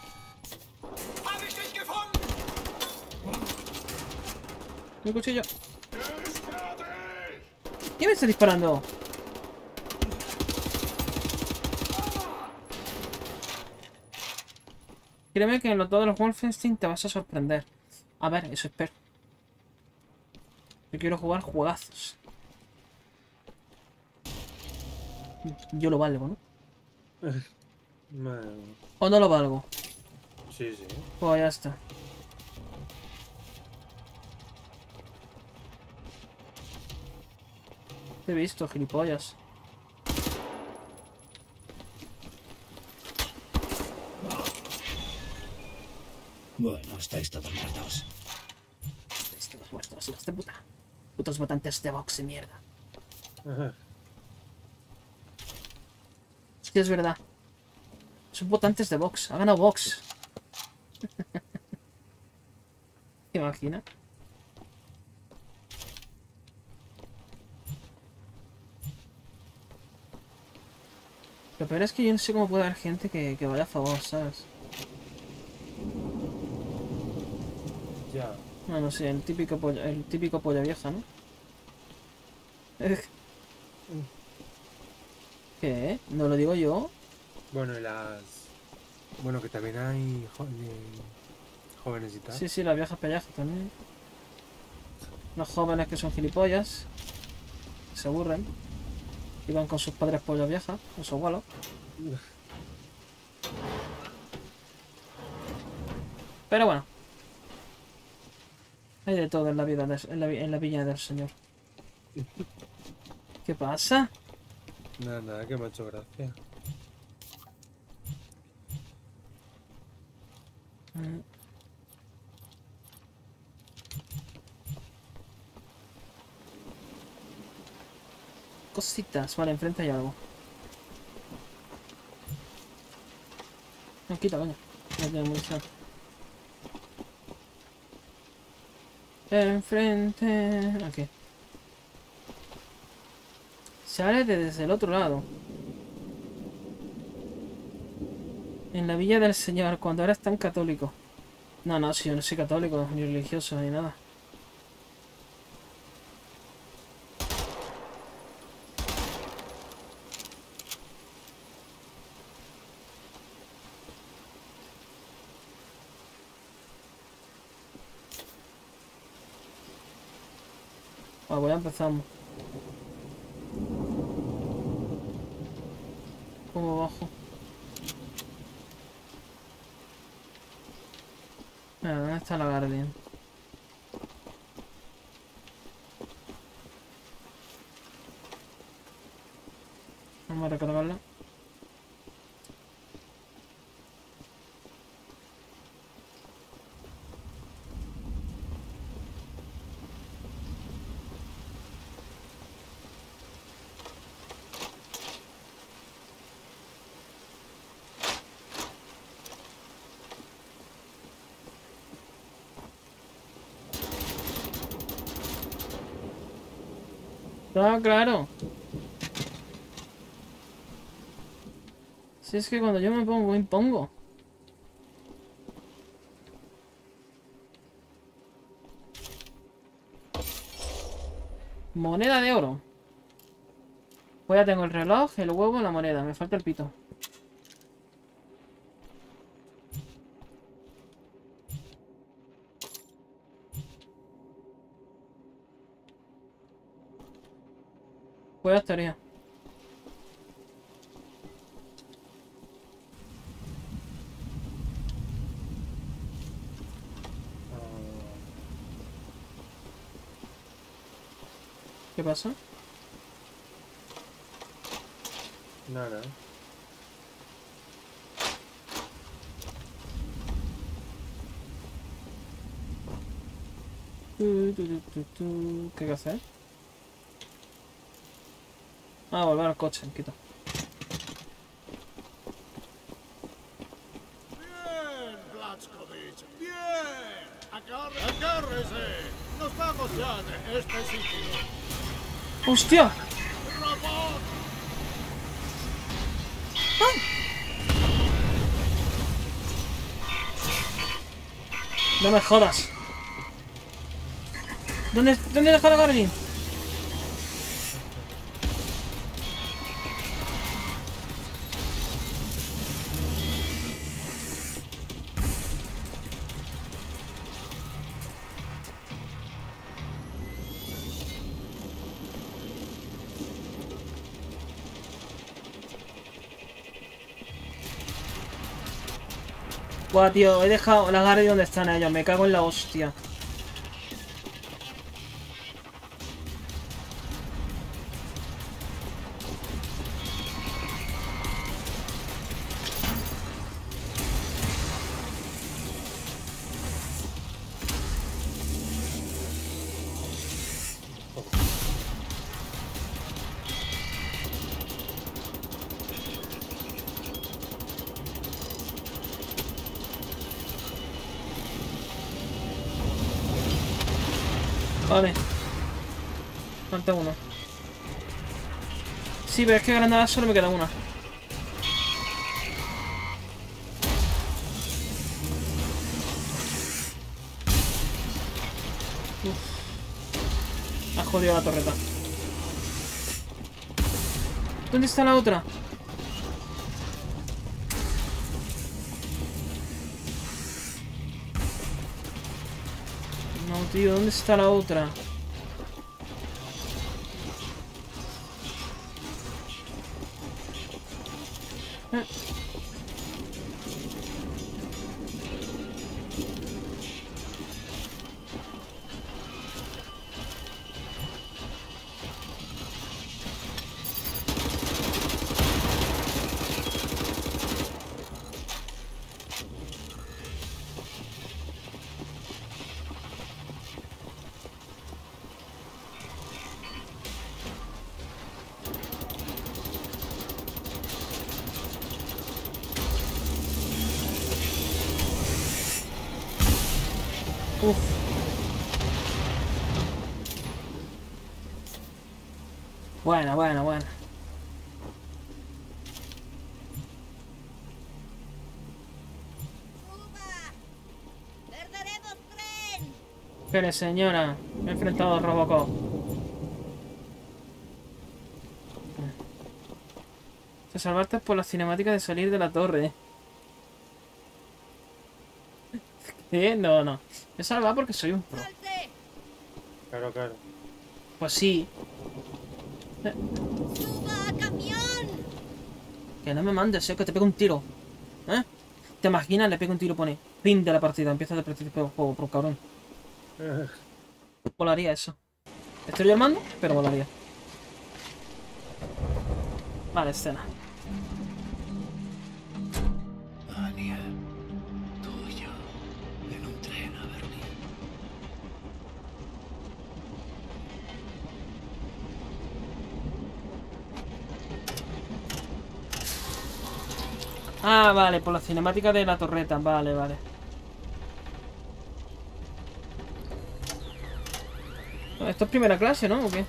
Mi cuchillo. ¿Quién me está disparando? Créeme que en todos los Wolfenstein te vas a sorprender. A ver, eso espero. Yo quiero jugar juegazos. Yo lo valgo, ¿no? ¿O no lo valgo? Sí, sí. Pues ya está. Te he visto, gilipollas. Bueno, estáis todos muertos. Estáis todos muertos, hijos de puta. Putos votantes de Vox y mierda. Ajá. Sí, es verdad. Son votantes de Vox. Ha ganado Vox. ¿Te imaginas? Lo peor es que yo no sé cómo puede haber gente que vaya a favor, ¿sabes? Ya. Bueno, sí, el típico polla vieja, ¿no? ¿Qué? ¿No lo digo yo? Bueno, Bueno, que también hay jóvenes y tal. Sí, sí, las viejas pellajas también. Los jóvenes que son gilipollas. Se aburren. Y van con sus padres pollas viejas, con su abuelo. Pero bueno. Hay de todo en la vida, en la viña del señor. ¿Qué pasa? Nada, que me ha hecho gracia. Cositas. Vale, enfrente hay algo. No, quita, coño. No tiene munición. Enfrente... Aquí. Sale desde el otro lado. En la villa del señor, cuando eras tan católico. No, si yo no soy católico, ni religioso, ni nada. Bueno, pues ya empezamos. ¿Cómo bajo? Mira, ¿dónde está la Guardian? Vamos a recargarla. Ah, claro. Si es que cuando yo me pongo, impongo. Moneda de oro. Pues ya tengo el reloj, el huevo, la moneda. Me falta el pito. Pues ya estaría. ¿Qué pasa? Nada. ¿Qué hay que hacer? Ah, volver al coche, quito. Bien, Blazkowicz, bien. Agárrese. Nos vamos ya de este sitio. ¡Hostia! ¡Robot! No me jodas. ¿Dónde deja la Garmin? Buah, tío, he dejado la Garmin donde están ellos. Me cago en la hostia. Vale. Falta uno. Sí, pero es que granada solo me queda una. Uf. Ha jodido la torreta. ¿Dónde está la otra? No, tío, ¿dónde está la otra? Uf. Buena. ¡Perderemos tren! Espere, señora. Me he enfrentado a Robocop. Te salvaste por la cinemática de salir de la torre. ¿Qué? No. Me he salvado porque soy un pro. ¡Salte! Claro. Pues sí. ¡Suba a camión! Que no me mandes, que te pego un tiro. ¿Eh? ¿Te imaginas? Le pego un tiro, pone fin de la partida. Empieza de principio del juego, por cabrón. Volaría eso. Estoy yo al mando, pero volaría. Vale, escena. Anya, tú y yo, en un tren a Berlín. Ah, vale, por la cinemática de la torreta. Vale. Esto es primera clase, ¿no? ¿O qué?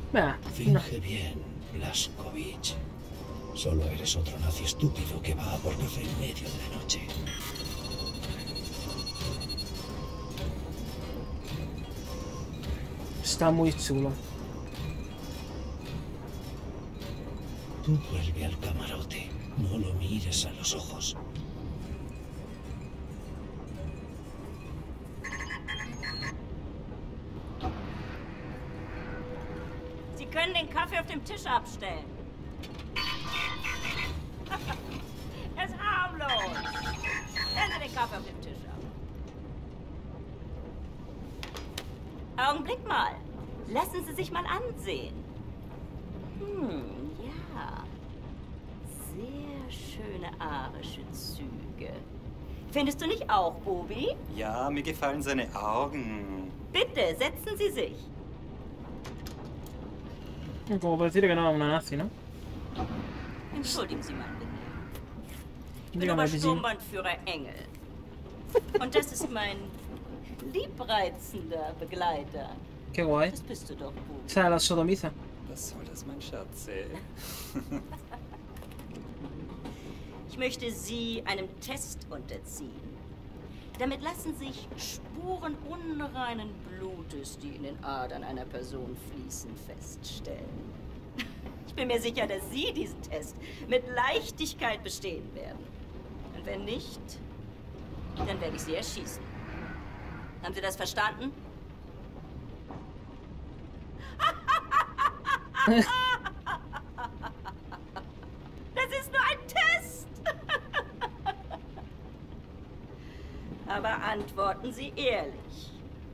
Venga, no. Finge bien, Blazkowicz. Solo eres otro nazi estúpido que va a por café en medio de la noche. Está muy chulo. Tú vuelve al camarote. No lo mires a los ojos. Sie können den Kaffee auf dem Tisch abstellen. Er ist harmlos. Stellen Sie den Kaffee auf dem Tisch ab. Augenblick mal. Lassen Sie sich mal ansehen. Ja. Sehr schöne arische Züge. Findest du nicht auch, Bobi? Ja, mir gefallen seine Augen. Bitte, setzen Sie sich. Como por decir que no, una nazi, ¿no? Entschuldigen Sie mal bitte. Ich bin Dígame, Obersturmbannführer Engel. Und das ist mein liebreizender Begleiter. Qué guay. Das bist du doch, Bobi. O sea, la sodomiza. Was soll das, mein Schatz? Ich möchte Sie einem Test unterziehen. Damit lassen sich Spuren unreinen Blutes, die in den Adern einer Person fließen, feststellen. Ich bin mir sicher, dass Sie diesen Test mit Leichtigkeit bestehen werden. Und wenn nicht, dann werde ich Sie erschießen. Haben Sie das verstanden? Das ist nur ein Test! Aber antworten Sie ehrlich.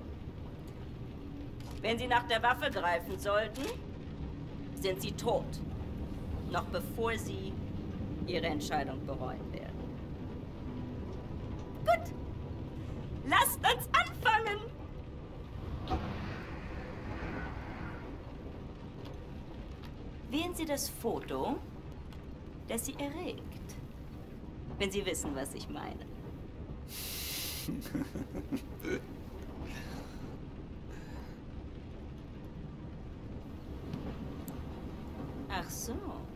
Wenn Sie nach der Waffe greifen sollten, sind Sie tot. Noch bevor Sie Ihre Entscheidung bereuen werden. Gut. Lasst uns anfangen! Wählen Sie das Foto, das Sie erregt. Wenn Sie wissen, was ich meine. Ach so.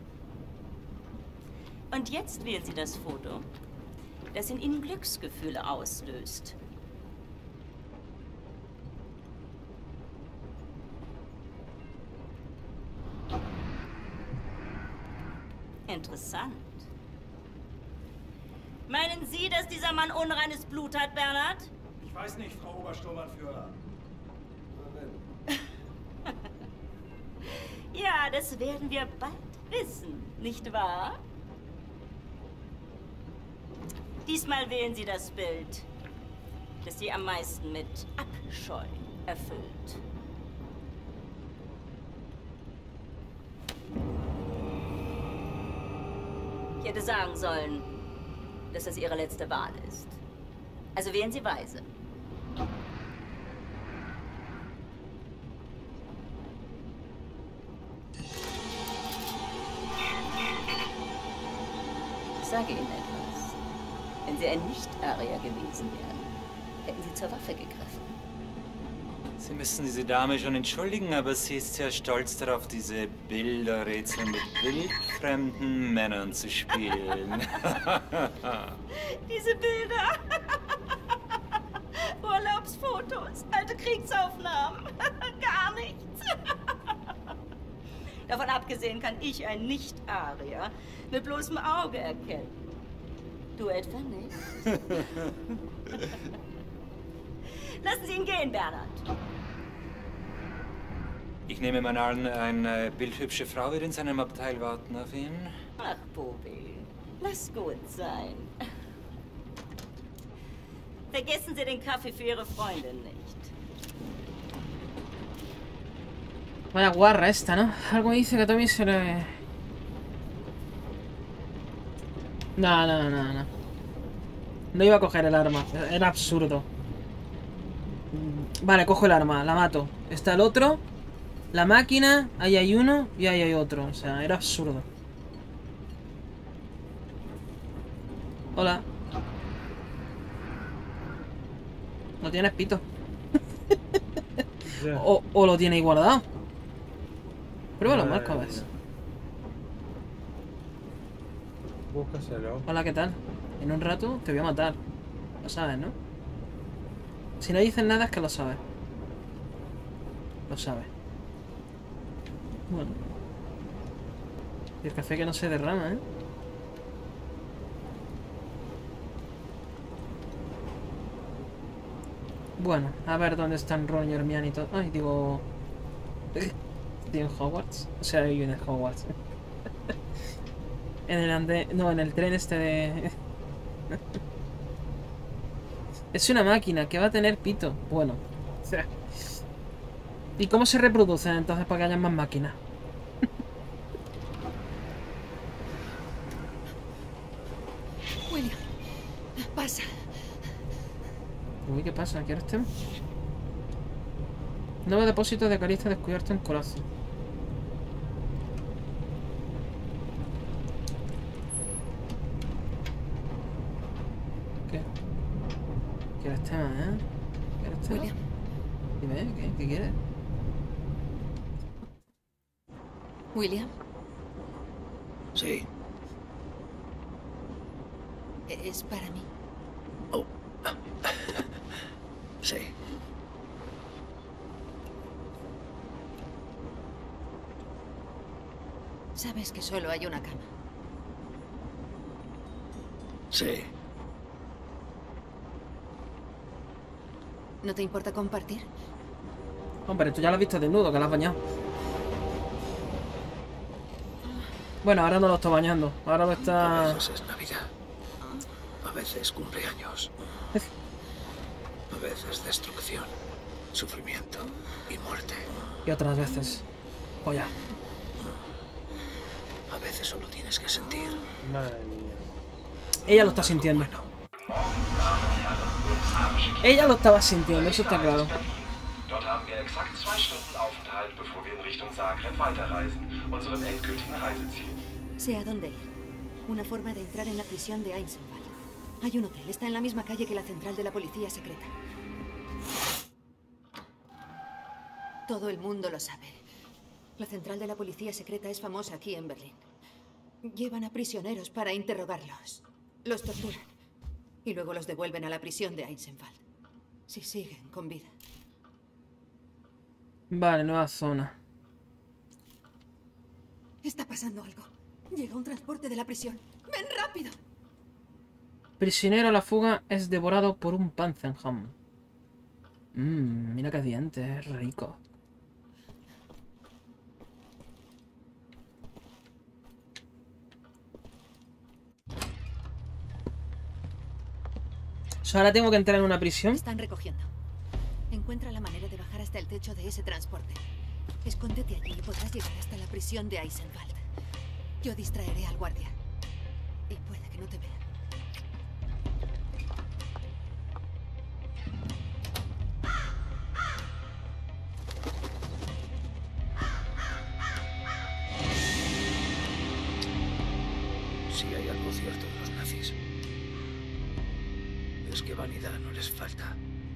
Und jetzt wählen Sie das Foto, das in Ihnen Glücksgefühle auslöst. Interessant. Meinen Sie, dass dieser Mann unreines Blut hat, Bernhard? Ich weiß nicht, Frau Obersturmbannführer. Ja, das werden wir bald wissen, nicht wahr? Diesmal wählen Sie das Bild, das Sie am meisten mit Abscheu erfüllt. Ich hätte sagen sollen, dass das Ihre letzte Wahl ist. Also wählen Sie weise. Ich sage Ihnen etwas. Wenn Sie ein Nicht-Arier gewesen wären, hätten Sie zur Waffe gegriffen. Sie müssen diese Dame schon entschuldigen, aber sie ist sehr stolz darauf, diese Bilderrätsel mit wildfremden Männern zu spielen. Diese Bilder. Urlaubsfotos, alte Kriegsaufnahmen. Gar nichts. Davon abgesehen kann ich ein Nicht-Arier mit bloßem Auge erkennen. Du etwa nicht? Lassen Sie ihn gehen, Bernhard. Ich nehme mal an, eine bildhübsche Frau wird in seinem Abteil warten auf ihn. Ach, Bobi, lass gut sein. Vergessen Sie den Kaffee für Ihre Freundin nicht. Vaya guarra esta, ¿no? Algo me dice que a Tommy se le... No. No iba a coger el arma. Era absurdo. Vale, cojo el arma, la mato. Está el otro, la máquina, ahí hay uno y ahí hay otro. O sea, era absurdo. Hola. No tienes pito. O lo tiene ahí guardado. Pruébalo, Madre Marco, a ver. mía. Búscaselo. Hola, ¿qué tal? En un rato te voy a matar. Lo sabes, ¿no? Si no dices nada es que lo sabes. Lo sabes. Bueno. Y el café que no se derrama, ¿eh? Bueno, a ver dónde están Ron y Hermione y todo. Ay, digo... Estoy en Hogwarts. O sea, yo en Hogwarts. En el no, en el tren este de... Es una máquina que va a tener pito. Bueno. O sea... ¿Y cómo se reproducen entonces para que haya más máquinas? William, pasa. Uy, ¿qué pasa? ¿Quieres tema? Nuevo depósito de caliza descubierto en Colossal. ¿Qué? ¿Quieres tema, eh? ¿Quieres tema? William. Dime, ¿qué quieres? William, Sí. es para mí. Oh. Sí. Sabes que solo hay una cama. Sí. ¿No te importa compartir? Hombre, tú ya lo has visto desnudo, que lo has bañado. Bueno, ahora no lo está bañando. Ahora lo A está... veces es Navidad. A veces cumpleaños. A veces destrucción, sufrimiento y muerte. Y otras veces... Polla. A veces solo tienes que sentir. Madre mía. Ella lo está sintiendo. Ella lo estaba sintiendo, eso está claro. Dort haben wir exakt 2 Stunden Aufenthalt, bevor wir in Richtung Zagreb weiterreisen, unserem endgültigen Reiseziel. Sé a dónde ir. Una forma de entrar en la prisión de Eisenwald. Hay un hotel, está en la misma calle que la central de la policía secreta. Todo el mundo lo sabe. La central de la policía secreta es famosa aquí en Berlín. Llevan a prisioneros para interrogarlos. Los torturan. Y luego los devuelven a la prisión de Eisenwald. Si siguen con vida. Vale, nueva zona. Está pasando algo. Llega un transporte de la prisión. ¡Ven rápido! Prisionero a la fuga es devorado por un Panzerham. Mira qué dientes, rico. Ahora tengo que entrar en una prisión. Están recogiendo. Encuentra la manera de bajar hasta el techo de ese transporte. Escóndete allí y podrás llegar hasta la prisión de Eisenwald. Yo distraeré al guardia. Y puede que no te vea. Si hay algo cierto de los nazis, es que vanidad no les falta.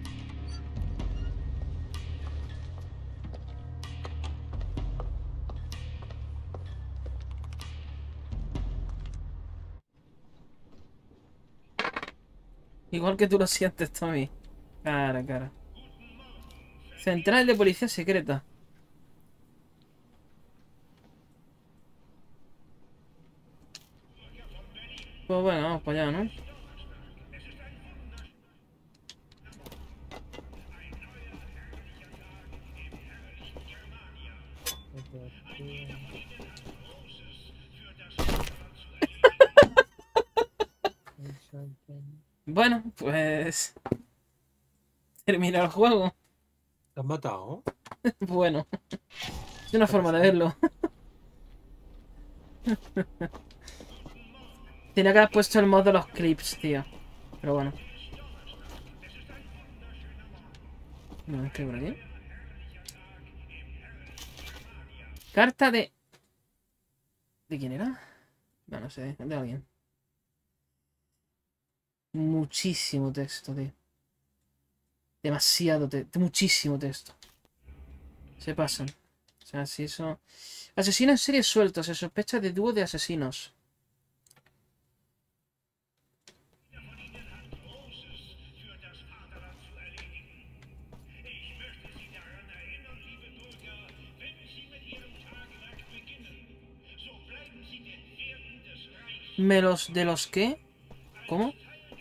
Igual que tú lo sientes, Tommy. Cara. Central de Policía Secreta. Pues bueno, vamos para allá, ¿no? Bueno, pues... termina el juego. ¿Te has matado? Bueno. Es una forma de verlo. Tenía que haber puesto el mod de los clips, tío. Pero bueno. No, estoy por aquí. Carta de... ¿De quién era? No sé, de alguien. Muchísimo texto, tío. Demasiado texto. Muchísimo texto. Se pasan. O sea, si eso... Asesino en serie suelto. Se sospecha de dúo de asesinos. ¿De los qué? ¿Cómo?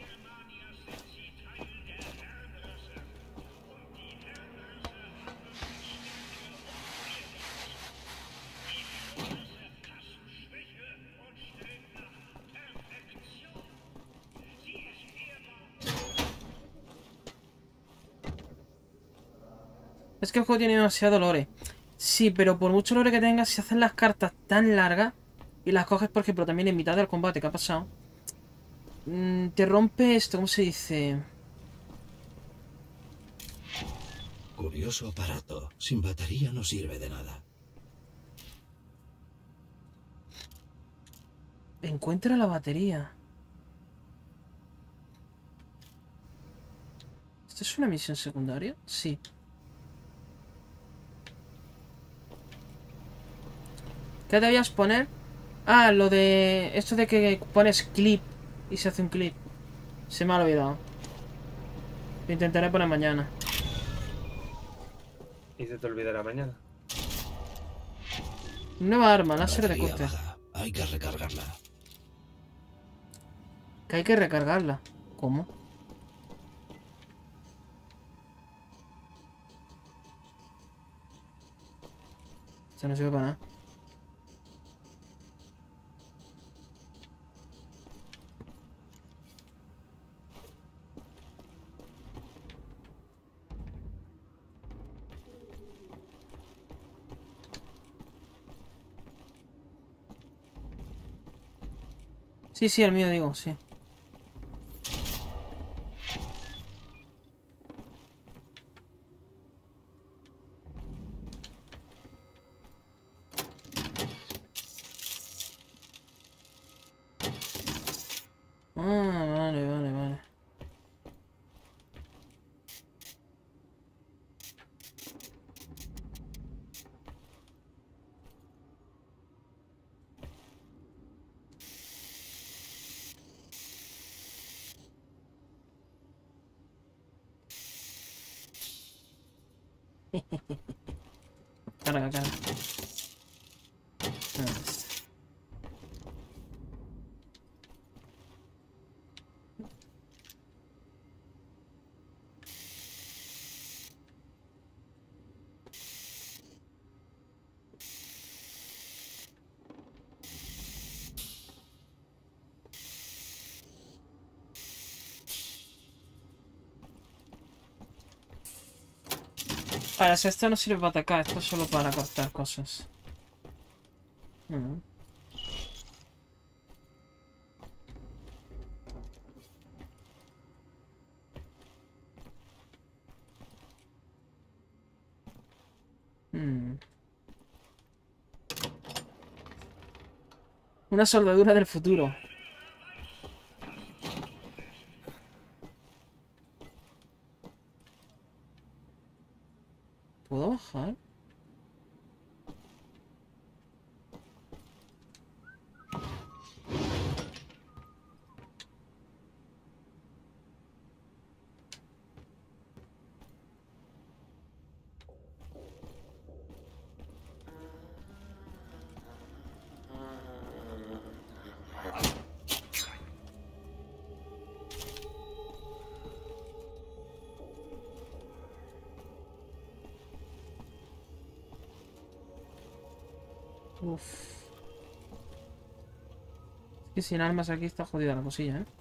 Es que el juego tiene demasiado lore. Sí, pero por mucho lore que tengas, si hacen las cartas tan largas y las coges, por ejemplo, también en mitad del combate, ¿qué ha pasado? Te rompe esto, ¿cómo se dice? Curioso aparato. Sin batería no sirve de nada. Encuentra la batería. ¿Esto es una misión secundaria? Sí. ¿Qué debías poner? Ah, lo de... Esto de que pones clip y se hace un clip. Se me ha olvidado. Lo intentaré poner mañana. ¿Y se te olvidará mañana? Nueva arma, láser de corte. Hay que recargarla. Que hay que recargarla. ¿Cómo? Esto no sirve para nada. Sí, sí, el mío digo, sí. Ah, vale, vale, vale. Carga, carga. Para si esto no sirve para atacar, esto es solo para cortar cosas. Una soldadura del futuro. ¿Puedo bajar? Uf. Es que sin armas aquí está jodida la cosilla, ¿eh?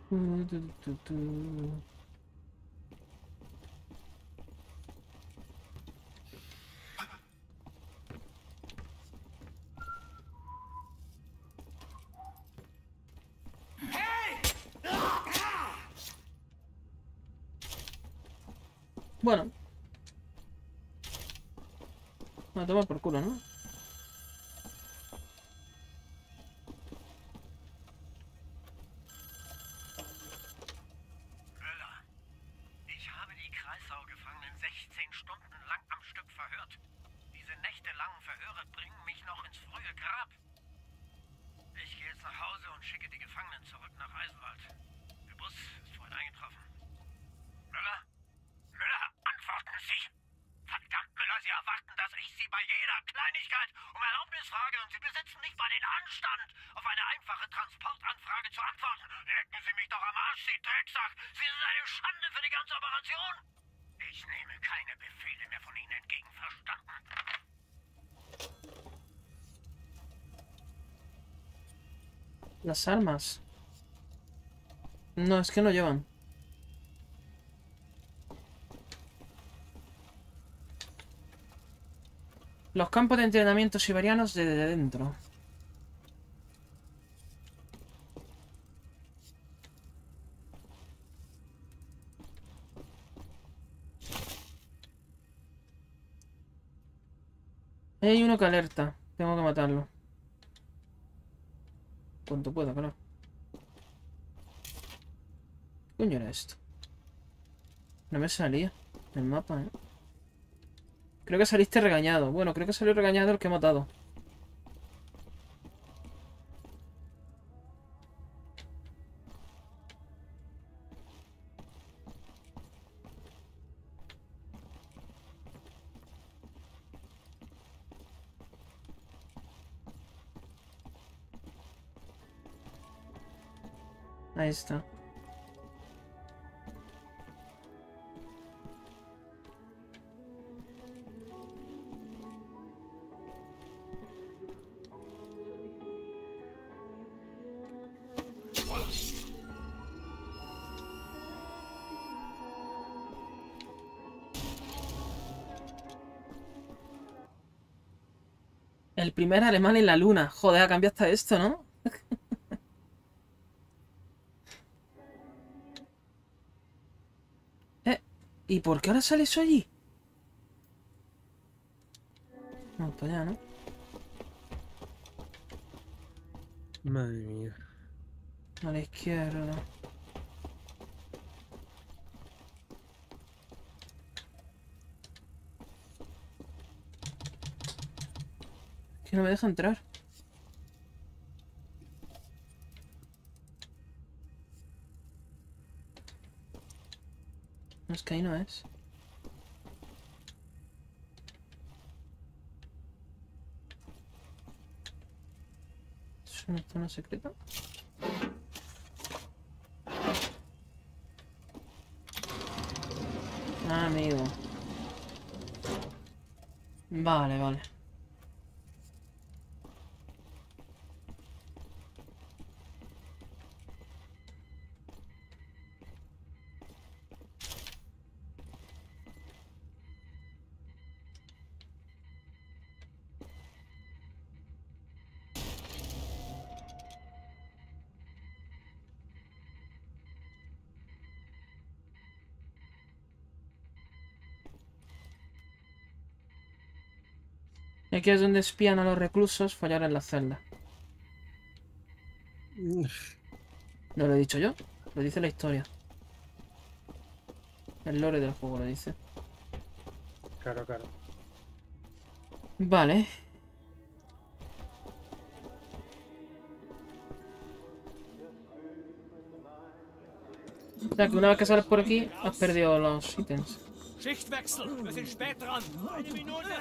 Bueno. A tomar por culo, ¿no? Las armas. No, es que no llevan. Los campos de entrenamiento siberianos desde dentro. Hay uno que alerta. Tengo que matarlo. Cuanto pueda, claro. ¿Qué coño era esto? No me salía el mapa, ¿eh? Creo que saliste regañado. Bueno, creo que salió regañado el que he matado. Ahí está. El primer alemán en la luna. Joder, ha cambiado hasta esto, ¿no? ¿Y por qué ahora sale eso allí? Vamos para allá, ¿no? Madre mía. A la izquierda. Que no me deja entrar. No, es que ahí no es. ¿Es una zona secreta? Ah, amigo. Vale, vale. Aquí es donde espían a los reclusos follar en la celda. No lo he dicho yo, lo dice la historia. El lore del juego lo dice. Claro, claro. Vale. O sea que una vez que sales por aquí, has perdido los ítems. Schichtwechsel, wir sind spät dran. Eine Minute.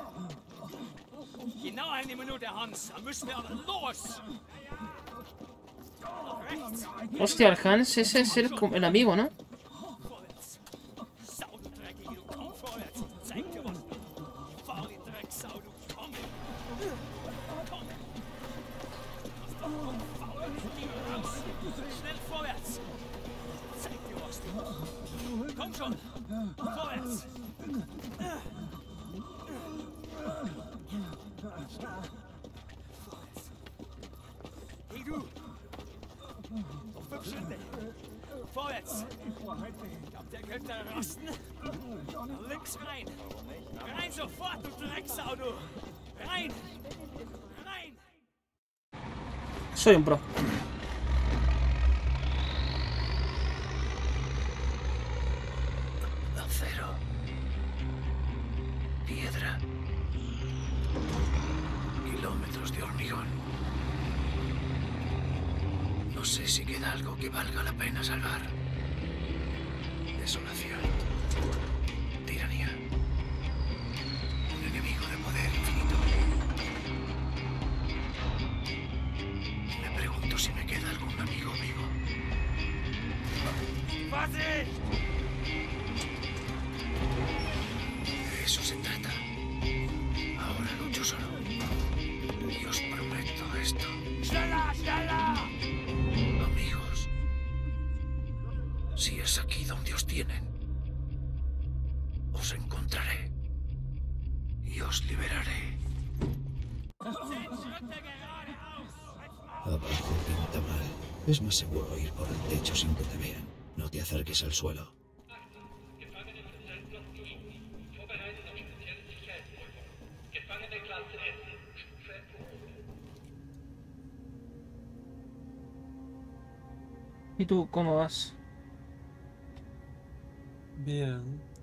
Genau eine Minute, Hans. Dann müssen wir aber los. Hostia, el Hans, ese es el amigo, ¿no? Sau, du Dreckige, du komm vorwärts. Zeig dir was. Fahr die Drecksau, du komm. Komm. Schnell vorwärts. komm! Vorwärts! Hey du! Noch 5 Schritte! Vorwärts! Glaubt, der könnte rosten? Links rein! Rein sofort, du Drecksau, du! Rein! Rein! Soy un pro. Acero. Piedra. Kilómetros de hormigón. No sé si queda algo que valga la pena salvar. Desolación. Tiranía. Un enemigo de poder infinito. Me pregunto si me queda algún amigo vivo. ¡Vorsicht! De eso se trata. Ahora lucho solo. Y os prometo esto. ¡Schneller, schneller! Amigos, si es aquí donde os tienen, os encontraré y os liberaré. Abajo pinta mal. Es más seguro ir por el techo sin que te vean. No te acerques al suelo. ¿Y tú cómo vas? Bien.